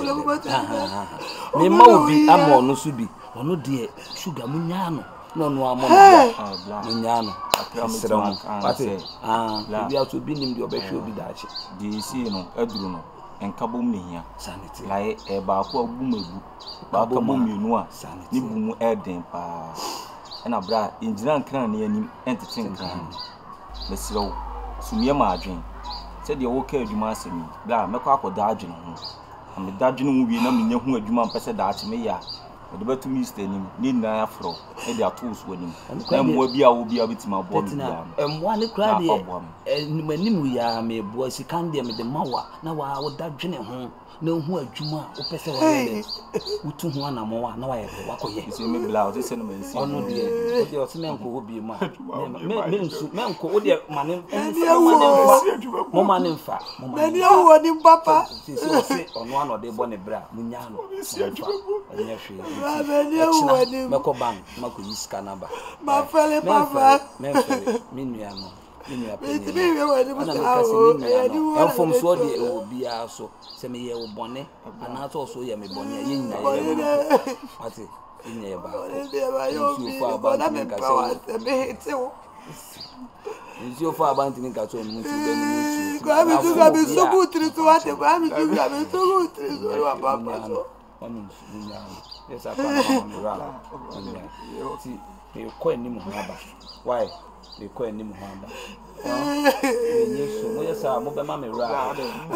A: Me ma bi amo no so bi. Ono de sugar munyano. No no amo munyano. Asram. Ate. Ah, bi aso bi nim de obehwe obi daache.
H: Di si no aduru no. Enkabom ne hia.
A: Sanity.
H: Lai e ba ko agumagu. Ba ka bom minu a. Ni bumu eden pa. Na bra engineer kan na anim entertain kan. Mesiro sumie ma adwen. Se de wo ka adwuma asemi. Bra mekọ akoda adwen ho. Am da adwen ho wi na menye hu adwuma mpese daache me ya. De betu mister nim ni na afro. E de atools wanim. Na mo bi a wo bi a betima bo bi ya.
A: Emwa ne kra de nimanim ya me bo sikan de me de mawa na wa wo da adwen ho. Na hu adwuma wo pese wa le utu hu anamo wa na wa ye wa koye
H: se me bla o se no me si
A: onu de o de o se me nko obi ma me me nsu me nko o de mane mo mane mfa mo mane
C: me wo ni papa
A: se se se onu ano de bo ne bra munya no enye hwe
C: me wo ni
A: me ko bank ma ko yiska number
C: ma fele papa
A: me fele me nua no me apeni
C: me wo ni papa
A: o fom so de obi a so se me ye wo bone ana so so ye me bone ye nyina ye ati nyina ye ba nsu fa ba tin ka se
C: me hete wo
A: nsu fa ba tin ka so mu ti be mu nsu
C: kwa mi tu ga mi so gutri to ate kwa mi tu ga mi so gutri so wa papa so
A: manu nyina ye sa pa na mo ra ti me ko ni mu haba why me ko ni mu haba Yesu, mo yesa mo be ma me ra.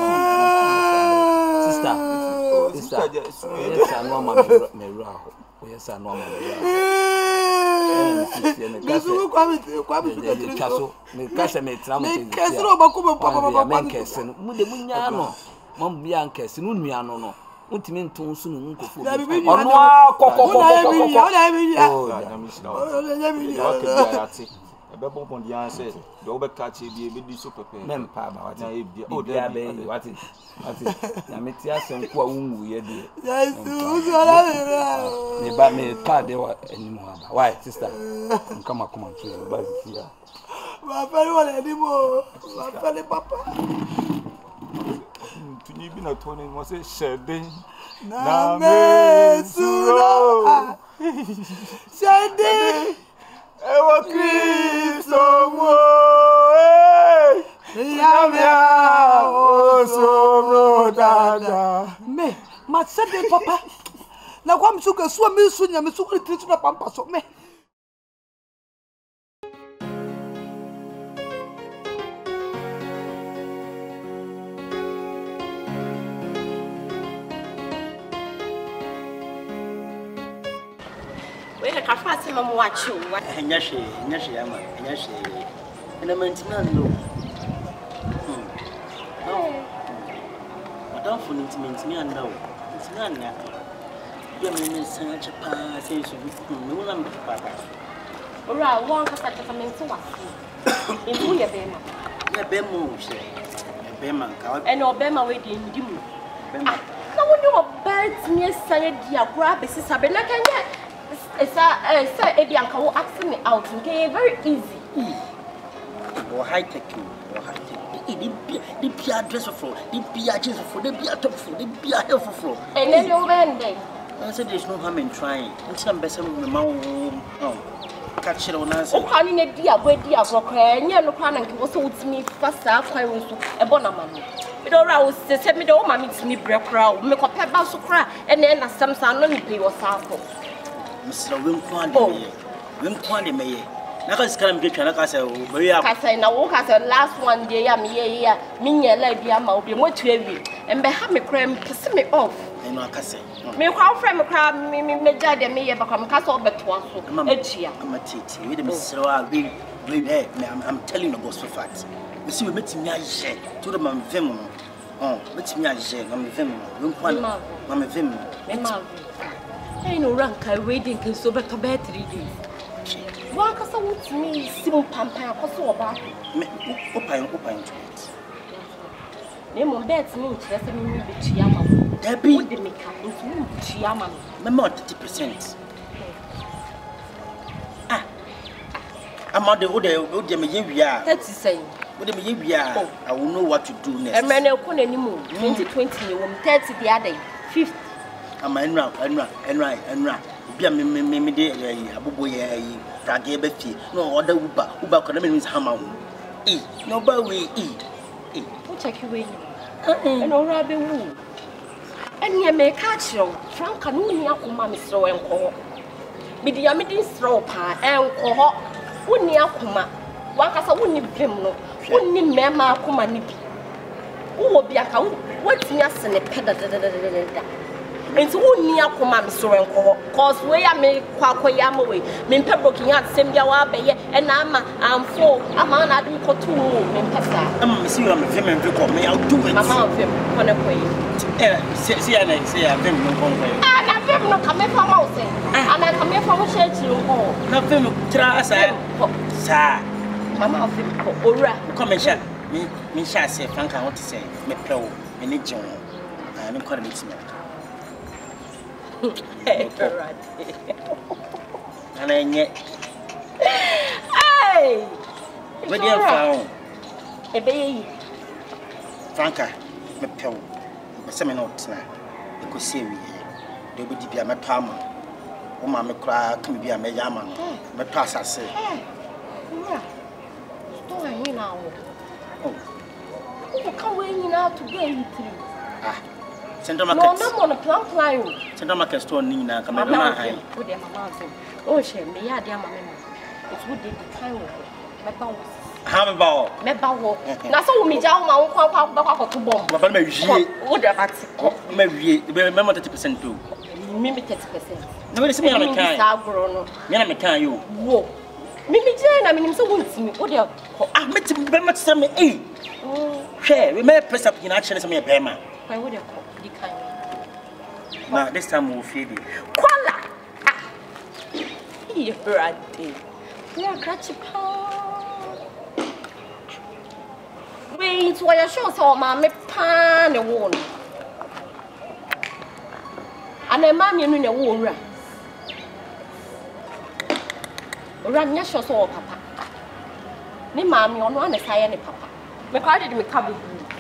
A: Sister, sister, yesa no ma me ra ho. O yesa no ma me ra.
C: Me so kwa me kwa me
A: suka tri so. Me ka se me tra mo
C: te. Me kese ro ba ko me papa papa.
A: Me kese no. Mu de mu nya no. Mo bia nkese no nua no no. Untimi nton so no nkofo. Ono akokoko.
C: Ona emi ya.
H: Oh, na mi sina. Ona emi ya. Ebe bon di answer do be catch bi be di so pepe
A: mem pa ba wati
H: na e bi
A: o dia be wati wati na meti asem ko awunwu ye de
C: yes so la
A: me ba me pa de wa enimu aba why sister nkama kuma tu ba zia
C: ba fa le wala enimu ba fa le papa
H: tu ni bi na to ni mo se shede
C: na me suro shede
H: Ewo Kristo mo eh
C: ya ya
H: o so dada
C: me ma sede papa na kwa msuka suwa mi sunya mi suka tritu na pampa so me
I: Kafasi mama wachu
J: nyashe nyashe ama nyashe ina mentina no no madam for mentina anda o mentina anda ya me san chapa sai su no na me papa
I: ora won ka sa menti wasi endu ye be ma
J: ya be mo she ya be man ka
I: e no be ma we di ndimu na woni o bet me san di agora be sisa be na kanye It's a uh, sir, if you can ask me out, okay, very easy.
J: Or high tech, or high tech. The P R dress for, the P R dress for, the P R top for, the P R health for.
I: And then you went there.
J: I said there's no harm in trying. Until I'm better with my mom. Oh, catch it on us.
I: Oh, I mean, a dear, great dear, for crying, and no plan and was with me first half, I was a bonamon. It all aroused, said me, oh, mammy, to me, break crowd, make a pepper so cry, and then as some son, only pay your sample.
J: Mister Winkwan, Winkwan, me. Naka scam get Naka say, we are
I: Casa na walk as a last one day, I'm here, Minya, Labia, Maubi, what to heavy, and behind me cram, kiss me off.
J: And I can say,
I: me call friend, me crab, me, me, me, judge, and me, become castle, but once,
J: I'm a titty, with Mister We, we, I'm telling the gospel facts. We see, we met me, I said, to the man, Vim. Oh, let me, I said, I'm Vim, Winkwan, I'm a Vim.
I: I know rank I waiting can so better battery days. One cast out me, Simon Pampa, or so about
J: me. Open, open to it.
I: Name on beds means that's a minute with Chiama.
J: Debbie,
I: the makeup with Chiama.
J: Mamma, thirty percent. Ah, I'm not the older, older me, we are.
I: That's the same.
J: What do you be? I will know what to do next.
I: And man, twenty twenty, you will thirty the other fifty.
J: I'm en route, en route, en right, en right. Be a me me me de a boy a fragile betty. No other Uber, Uber means hammer. E, no boy, e.
I: Who take you in? And all rabbi woo. And you may catch you, Frank and Unia, Miss Row and call. Be the Amidin straw pie and call. Unia Kuma. One has a winning vimno. Wouldn't Mamma Kuma nippy. Who will be a cow? What's yes and a pedal? And so near Kuma so and cause where I may quack away. Min Pebroking out same yawa bay and I'm I'm full. A man I do for two min pesta. I'm see I'm a film and book me. I'll do it. Mamma of him on a way. See, I say I'm very no one way. And I'm very no come from house. And I come here from a church you hall. Nothing try, sir. Sir. Mamma of him, Ora, come and share. Me, me, shall say, Frank, I want to say, me pro, me need you. I'm calling it. And I yet. Hey! What do you found? A baby. Franca, me pill. But some notes now. You could see me. They would be a matama. Oh, mamma cry, come be a mayaman. But pass, I say. Oh, oh, come away now to get you through. Ah, Central Market. No, no, on a plan flying. Central Market store, Nina, come on. Put them about him. Oh, she may have their mamma. It's good the time of it. How about Mebao? Now, so me down my own papa to bomb. But maybe would have maybe remember thirty percent too. Maybe thirty percent. Nobody see me on a car. Me can you. Whoa. Mimi Jane, I mean, so wants me. What do you? I met him very much. Some eh? Share, we may press up in action as me a bema. Why would you call the kind? Now, this time we'll feed you. Quala! You're right. We are catching pound. Wait, why I show so mammy pan a wound. And a mammy in a wound. Run your show so papa. Ni mammy on one as I any papa. Me carded me cable.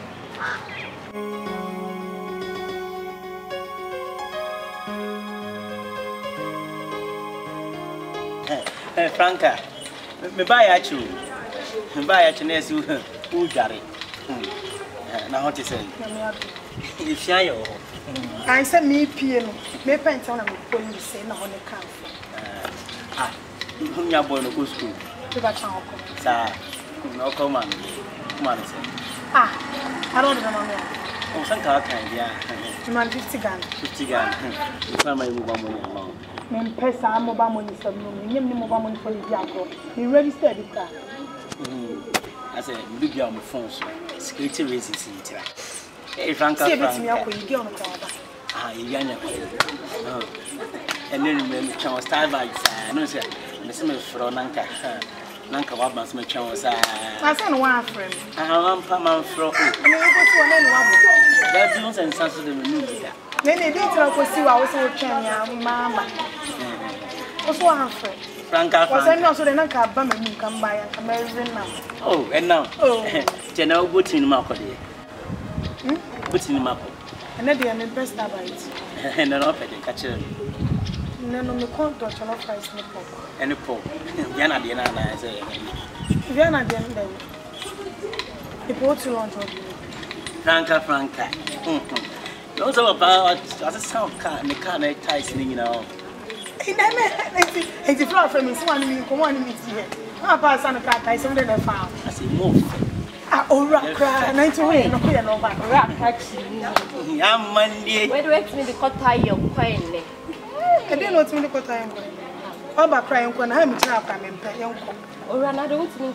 J: Hey, Franca, me buy at you. Me buy at you next who who got it. Now what you say? If you
C: I said me piano. Me paint on a police say no on the camp.
J: Ah. Who ya boy no go school?
C: To that channel.
J: Sir, no come on. Come on, sir.
C: Ah, I don't remember.
J: Oh, some car kind, yeah.
C: You man fifty gun.
J: Fifty gun. It's not my mobile money alone.
C: Me pesa mobile money some no. Me nyem ni mobile money for the vehicle. Me register the car.
J: I said, you be on my phone, so security reasons in it. Hey, Franca, Franca.
C: Me up you get on the car.
J: Ah, you yana. No. And then me chance start by sir. No sir. Me say me fro nanka. Nanka wa ban me chance sir.
C: I say no one friend.
J: Ah, one pa man fro.
C: Me go to one one.
J: That you say sense de me no be.
C: Me ne dey try ko si wa wo say twen ya mama. Wo so one friend.
J: Franca, Franca.
C: Was I not so the nanka ba me nim kan ba ya kan me reason now.
J: Oh, and now.
C: Oh.
J: General Butin Mako de.
C: Hmm?
J: Butin Mako.
C: And then they are best about it.
J: And no open catch it.
C: No, no, me can't touch on price no pop.
J: Any pop. Yana de na na say.
C: Yana de na. The port to launch on.
J: Franca, Franca. Mhm. You also about as a sound car, the car na ties ni know.
C: Eh, na me, eh, the floor from me, so one me come on me here. Ah, pass on the car ties on the farm.
J: I say move.
C: Ah, oh, rock cry, nine to win, no clear no back.
I: Rock catching.
J: Yeah, Monday.
I: Where do you expect me to cut tie your coin?
C: I didn't know to me the time. How about crying when I'm trap and pay young cock?
I: Or another one to me.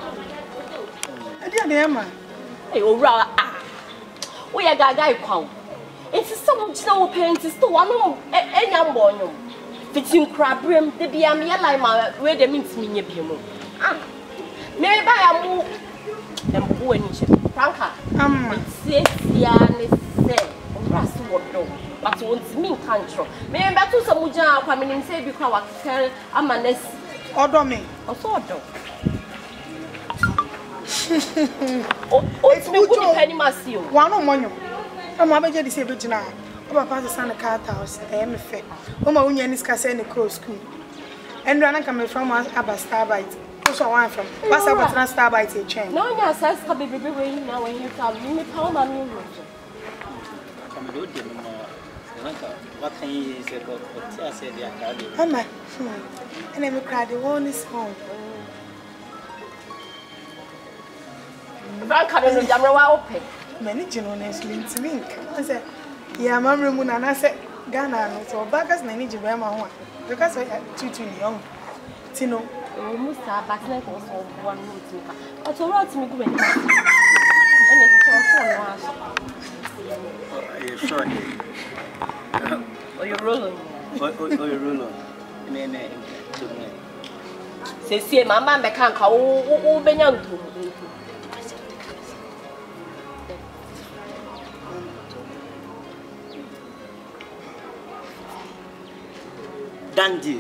C: I didn't hear man.
I: Hey, oh, ah. We are guy cow. It's so much no parents is to one of any young boy. Fitting crab brim, the be a mere lima where the means me a ah. Maybe I move. And when you Franca, um, it's yes, say, Russ would know, but won't mean control. Maybe to some muja coming in say because I tell a manes.
C: Order me,
I: or so do. O o ti me good penny masio.
C: One no money. I'm a beje dise bejina. O papa se san car house. Eh me fe. O ma unya ni ska se ni cross school. And run come from Abba Starbite. So one from. What's up with Starbite a chain?
I: No, no, says ka baby we now when you come me power ma me.
J: Come do dem no. What can you say about what I said ya ka dey.
C: Mama. And I me cry the one is home.
I: Franka no jamre wa ope.
C: Many genones link link. I say, yeah, mamma mun and I said Ghana no so bagas na ni jibe ma ho. Because I too too young. Tino,
I: o musa batna ko so one root nka. O to root mi go be. And it is also no.
J: You sure?
I: Oh, you rolling.
J: Oh, oh, you rolling. Ne ne.
I: Se se mama me kan ka wo wo benya ntu.
J: Dandy.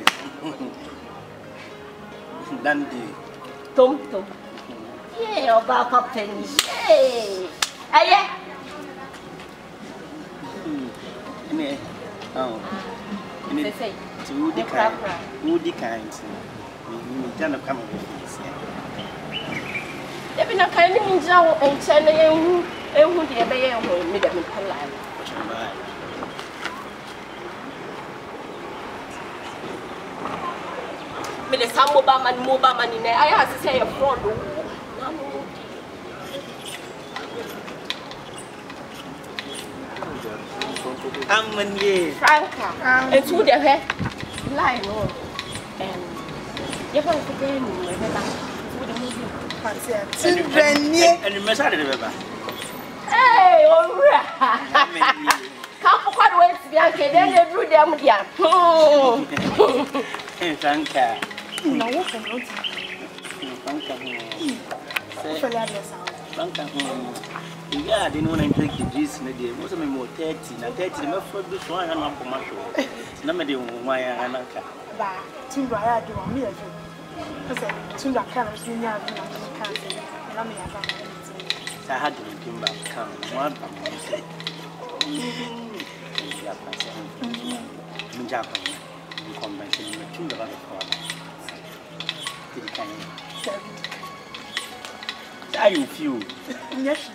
J: Dandy.
I: Tom tom. Yeah, oba papa ni. Hey. Aye.
J: Ne. Oh.
I: Ne say.
J: To the kind. Who the kind. Me jana kama office.
I: Ebi na kan ni nja wo enche na yehu ehu de ebe ye ho me da me pala. Me the some mobile man mobile man in there. I have to say a fraud.
J: I'm in here.
I: Franca. And to the hair. Lie no. And you have to get me.
J: And you mess out of the river.
I: Hey, alright. Come quite wait to be okay. Then they drew them here.
J: Franca.
C: No, what can you
J: Franca. Yeah, I didn't want to drink the juice in the day. Most of them were thirty. Now, thirty, the first this one and up for my show. Nobody will my ananka.
C: Bah, two I do on me. I said, two that kind of senior and cancer. Let me have
J: I had to come back. Come, one. Japan, convention, two about the I feel.
C: Yes.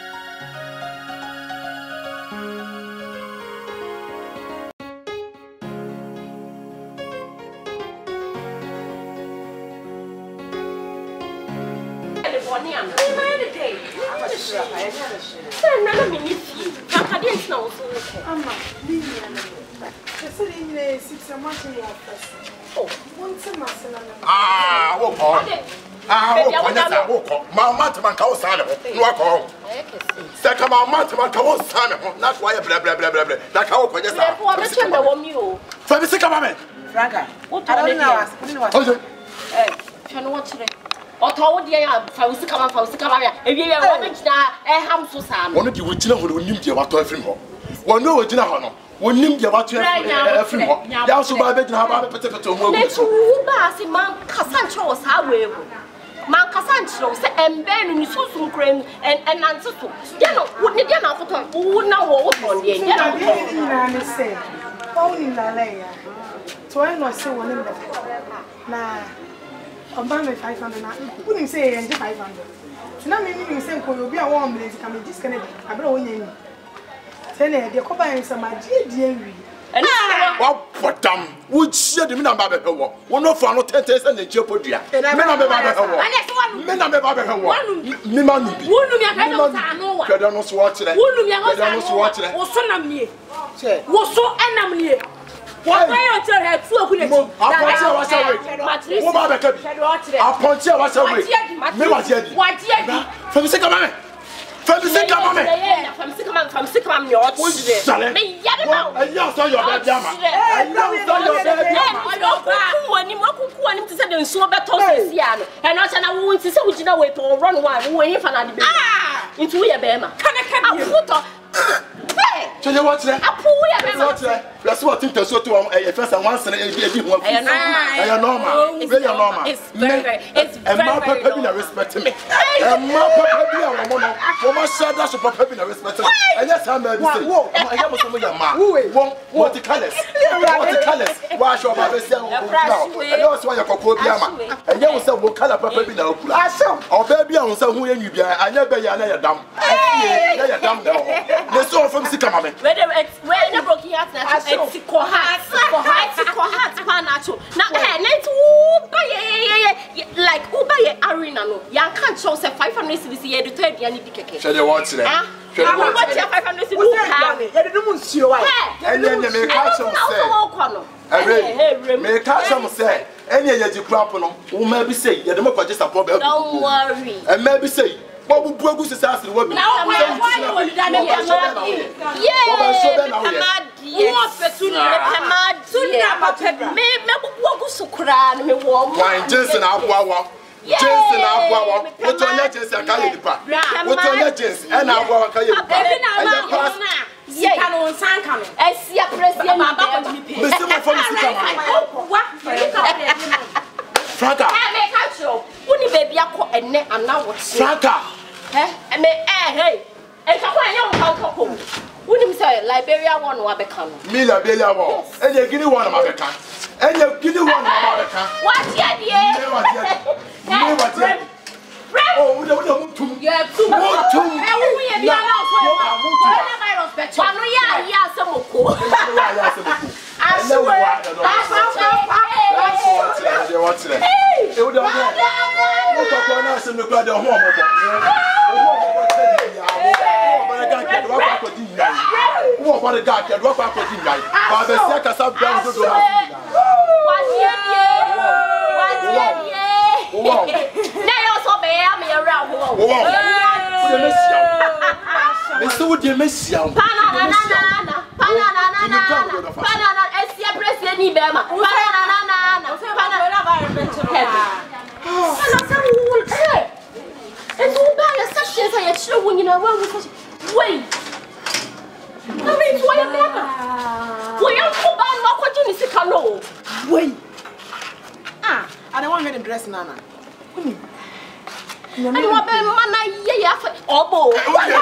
B: Ah, what call? Ah, what my man can sign it. No call. Second, my man can sign it. That's why blah blah blah blah blah. That's how I just said. For the second moment.
I: Franca, what I don't know. Hey, can you watch it? O to de ya fawusi kama fawusi kama ya ewie ya wo begina e ham so sa no
B: wono de wogina ho wonim de wato afim ho wono wogina ho no wonim de wato afim ho ya so ba begina ha ba pete pete omo
I: ogu so ne ba si man kasanche wo sa weego man kasanche wo se embe no ni susu nkran en enante so de no ne de na foto wo na wo wo ton de de na wo
C: na ne se wo ni na le ya to e no se wonim de na About me five hundred now. Wouldn't say and five hundred. So now maybe say ko obi a one million can be disconnect. I better won yen. Say na dey ko buy some agye die wi.
I: And
B: wa potam. Wo chia de me na ba be wo. Wo no fa no ten ten say na je podua. Me na me ba be wo. Me na me ba be wo. Me ma nu bi.
I: Wo nu mi aka do ta no wa.
B: Kedo no so wo kire.
I: Wo nu mi aka
B: Kedo no so wo kire.
I: Wo so nam nie. Wo so enam nie. What are you telling her? Two of them.
B: I want to watch away. What about the kid? I want to watch away. Me watch it.
I: What yet?
B: From the second man. From the second man.
I: From the second man. From the second man. You're watching. Me yada.
B: I just saw your bad jama. I just saw your bad jama.
I: I don't know. When you walk, who want him to say the so better to see ano. And I said I want to say we didn't wait or run one. We ain't fan of the ah. Into your bema. Can I come? Hey.
B: So you watch that?
I: Apu ya me.
B: Watch that. That's what think so to a first and once and a be one. I am normal. Very normal.
I: It's very very it's very very
B: normal. Respect me. And my papa be a woman. Woman said that so papa be respect me. And yes I'm baby say. I am some of your man. Won what the colors. What the colors. Why show my be say now. And that's why you kokko bi ama. And you say wo color papa bi na okula. O baby a say hu ya nwi bia anya be ya na ya dam. Ya ya dam da ho. Le so from sika mama.
I: Where the where the broken heart na it's ko heart ko heart ko heart pa na cho na eh na it wo ba ye like wo ba ye arena no yan kan show say five hundred cedis ye do third yan di keke
B: she dey watch there
I: she dey watch five hundred cedis
C: ye dey do mu nsuo wa
B: enye enye me ka show say me ka show say enye ye ji crap no wo ma bi say ye dey mo kwaje support be
I: don't worry
B: e ma bi say Bobu buegu se sa asiri wo bi.
I: Na why why you da me pamadi? Yeah. Pamadi. Wo fetu ni pamadi. Na pamadi. Me me buegu sukura ni me wo.
B: Why Jensen akwawa. Jensen akwawa. Wo to nya Jensen aka ye dipa. Wo to nya Jensen e na akwawa aka ye dipa.
I: Ebi na ma na. Sika no nsanka no. Esia president ma ba ko mi pe.
B: Me se mo fo mi sika ma.
I: Wa.
B: Franka.
I: Eh me ka cho. Woni baby akọ enne ana wo.
B: Franka.
I: Eh, me eh hey. E ka kwa nya wo ka ko. Woni say Liberia one wa beka no.
B: Me Liberia one. E dey Guinea one ma beka. E dey Guinea one ma beka.
I: What ya die?
B: Me what ya. Me what ya. Oh, we don't want to.
I: Yeah, too.
B: Want to.
I: E wo ye bia na ko. Coronavirus be cha. Ano ya ya semoko.
B: Ya ya semoko.
I: Aswe.
B: What's that? Hey, we don't know. We talk about now. Some people are home. What about the guy? What about the guy? But the circus have done good.
I: What's your Wow. Now you also be a me around. Wow.
B: Mister Wood, you miss you.
I: Banana, banana, banana, banana. It's your president, Bema. Banana, banana. And who buy a session for your children when you know what we wait. I mean, why am I? We are so bad, not what you need to know.
C: Wait. Ah, I don't want to dress Nana.
I: I don't want to man, yeah, for Obo.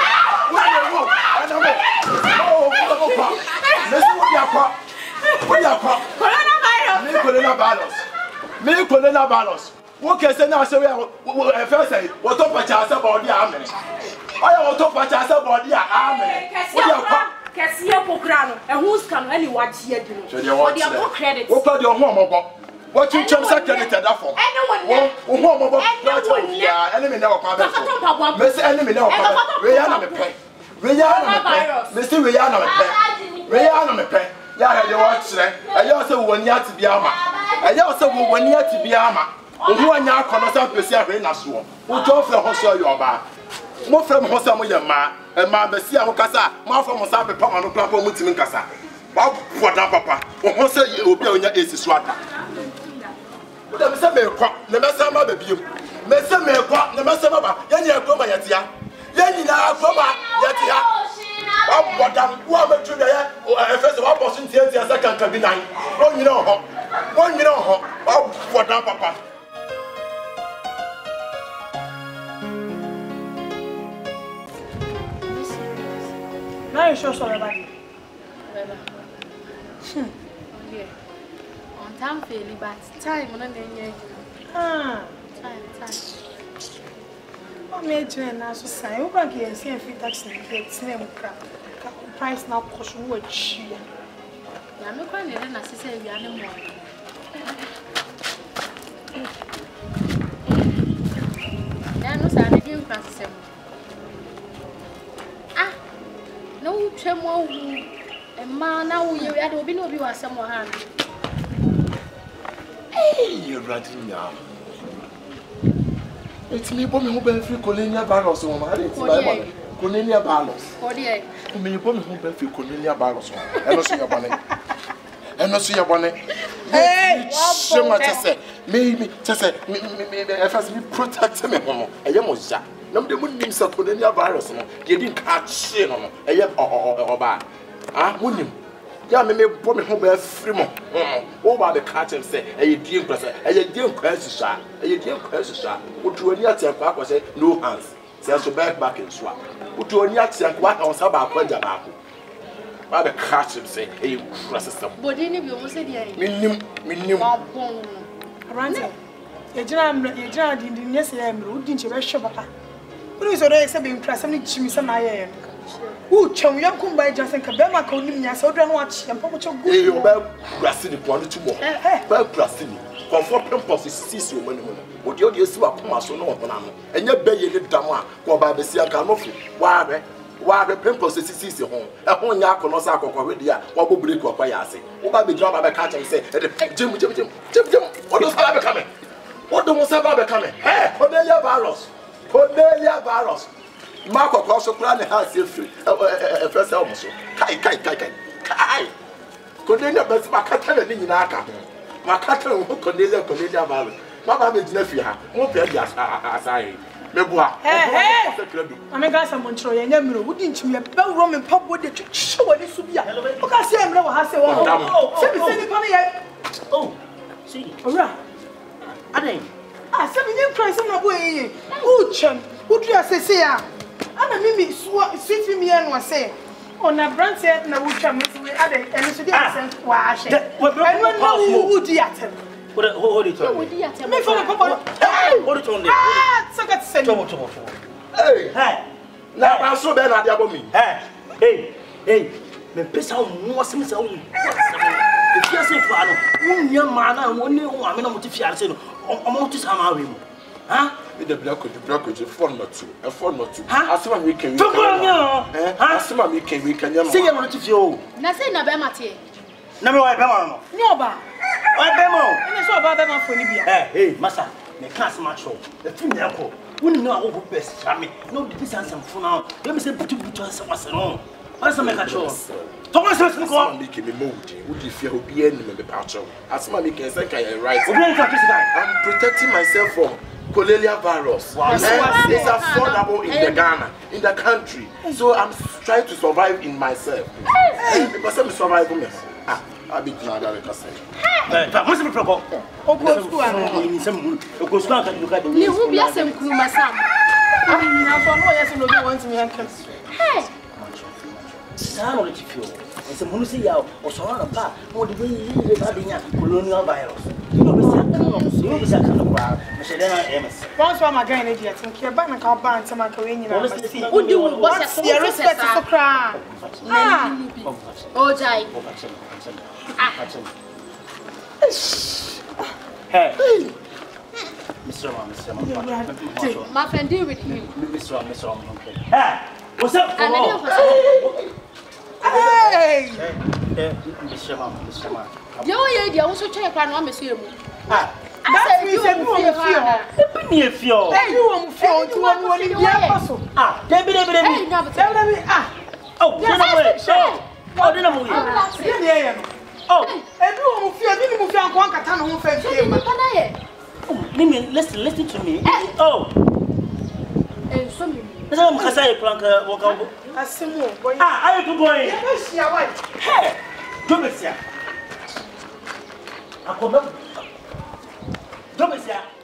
B: Me coronavirus. What can say now? Say we first say what top patch us about the army. I want top patch us about the army.
C: Kesia pokrano. E who's can any watch here do.
B: What
I: they are credit.
B: What call your home about? What you chum secretary that for?
I: Anyone.
B: Who home about? Yeah, enemy now come. Miss enemy now come. We are not a pay. We are not a pay. Mister we are not a pay. We are not a pay. Yeah, you watch there. I also want you to be armor. I also want you to be armor. Who are now connoisseur Persia Renasso? Who told from Hosso your bar? More from Hossa your ma, and my Bessia Hocasa, more from Hossa, Papa, and Papa Mutim Casa. Bob, what up, Papa? Or Hossa, you will be on your ace swatter. The Messa the Messa baby. Messa Melqua, the Messa Baba, Yanya Goma Yatia. Yanina Goma Yatia. What damn woman to the first of all, person, the second can be nine. One you know, one you know, what damn Papa.
C: Now you show somebody.
F: Hmm. Yeah. On time fairly, but time on the
C: Ah,
F: time, time.
C: What made you and so say? You can't get a free taxi and get name price now cost which.
F: I'm not going to let us say we are no more. Then no sign again, Francis. Ah, no, Chemo, and man, now you had to be no view as someone.
B: Hey, you're writing me out. It's me, Bommy, who been free colonial barrels on my head. Colonial barrels.
F: Oh, dear.
B: Who may Bommy who been free colonial barrels on. And also your bonnet. And also your bonnet. Hey, so much to say. Maybe to say, if I me protect me, Momo. I am was that. No, the moon names of colonial barrels. You didn't catch shit on. I am or bad. ah wonim ya me me bo me ho ba free mo o ba be ka tem say e die nkwa say e die nkwa asisa e die nkwa asisa otu ani atia kwa say no hands say so back back in so otu ani atia kwa ka won ba kwa ja ba ko ba be ka tem say e kura system
K: body ni bi o mo say dia
B: minnim minnim
C: Abrante e jira e jira di di ne say emre odi nche be hwe baka uri so do say be nkra sam ni chimi sam na aye u cham yam kum ba jasen ka be ma ka onim nya say odra no achi am poko chogu
B: e o ba grassi ni kwa no tumo ba grassi ni comfort pempos sisi o mani mo odi odi esi wa kuma so no hona no enye be ye ni dam a ko ba be si aka no fu wa be wa be pempos sisi si ho e ho nya akono sa akokọ we dia wa bo break kwa ya ase wo ba be drum ba be ka chem say e de jim jim jim jim jim odo sa be come odo mo sa ba be come eh Cornelia virus Cornelia virus ma kokọ so kura ne ha se free e first help so kai kai kai kai kai Cornelia be ma ka tele ni nyina aka ma ka tele ho Cornelia Cornelia virus ma ba be dina fi ha mo pe dia asai mebua
C: eh eh ame ga sam nchro ye nya miro wudi nchim ye be wro me pabo de twhwe wani su bia o ka se emre wo ha se wo se bi se ni pa ye
J: oh see
C: ora
J: adai
C: ah se bi nyem kran se na bo ye u chem u tu asese ya ana mimi sweet me ye no se ona brante na u twam se we adai eni so dia se wa ahye enu na u di atem
J: What hold it on?
C: Me for papa.
J: Hold it on there.
C: Ah, so get send.
J: Come on, come on.
B: Hey. Hey. Na ba so be na dia bo mi.
J: Hey. Hey. Hey. Me pesa o mo sim se o. E fia se fa no. Unya ma na mo ni o ame na mo ti fia se no. O mo ti sama we mo. Ha?
B: Me the black could black could for not to. A for not to. Asema me can we.
J: To go nya.
B: Eh? Asema me can we can ya.
J: Se ye mo ti fia o.
K: Na say na be mate.
J: Na me wa be ma no.
C: Ni oba.
J: Why bemo?
C: Ene so oba be ma fo ni bia.
J: Eh, hey, massa. Me class match show. The film na ko. Wouldn't know how best me. No, the distance and for now. Let me say, put you to us. What's wrong? What's the make a show? Thomas, let's go.
B: Make me mood. Would you fear be any member patch? As my make say, can I right? I'm protecting myself from Cornelia virus. Wow. It's affordable in the Ghana, in the country. So I'm trying to survive in myself. Because I'm surviving. Ah, I'll be glad I can say.
J: What's the problem?
C: O go school an.
J: Ni some o go school kan look at.
K: Ni hu bia sem kuruma sam.
C: Na so no yes no be want me an come.
K: Hey.
J: Sa no let you feel. Ese munu se ya o so na pa, mo de yi yi ba de nya colonial virus. You know be say kan, you be say kan kwa. Me she dey na M S.
C: Once wa magan na dia tin ke ba na ka ba ntama ka we nyina.
K: Wo di wo bo se
C: so respect so kra. Ah.
K: O jai.
J: Hey. Mister Ram, Mister Ram.
K: My friend deal with him.
J: Mister Ram, Mister Ram. Hey. What's up?
C: Hey.
J: Hey, Mister Ram, Mister Ram.
K: Yo ye dia wo so twa kwa no ameso emu.
J: Ah.
C: That means you wo feel.
J: Ebi ni feel.
C: Hey, you wo feel tu wo wo ni bia paso.
J: Ah, debi debi debi.
K: Hey, no, but
C: debi ah.
J: Oh, dena mo. Oh, dena mo.
C: Dena ye no. Oh, ebi wo mu feel, bi ni mu feel anko ankata no ho fa fie ma.
K: Pana ye.
J: Oh, listen, listen, listen to me. Oh.
K: Eh, so me.
J: Nasa mo kasa e planka wo ka.
C: Asemu boy.
J: Ah, ayo to boy.
C: Ye be sia wai.
J: Hey. Do me sia. Akoba. Do me sia.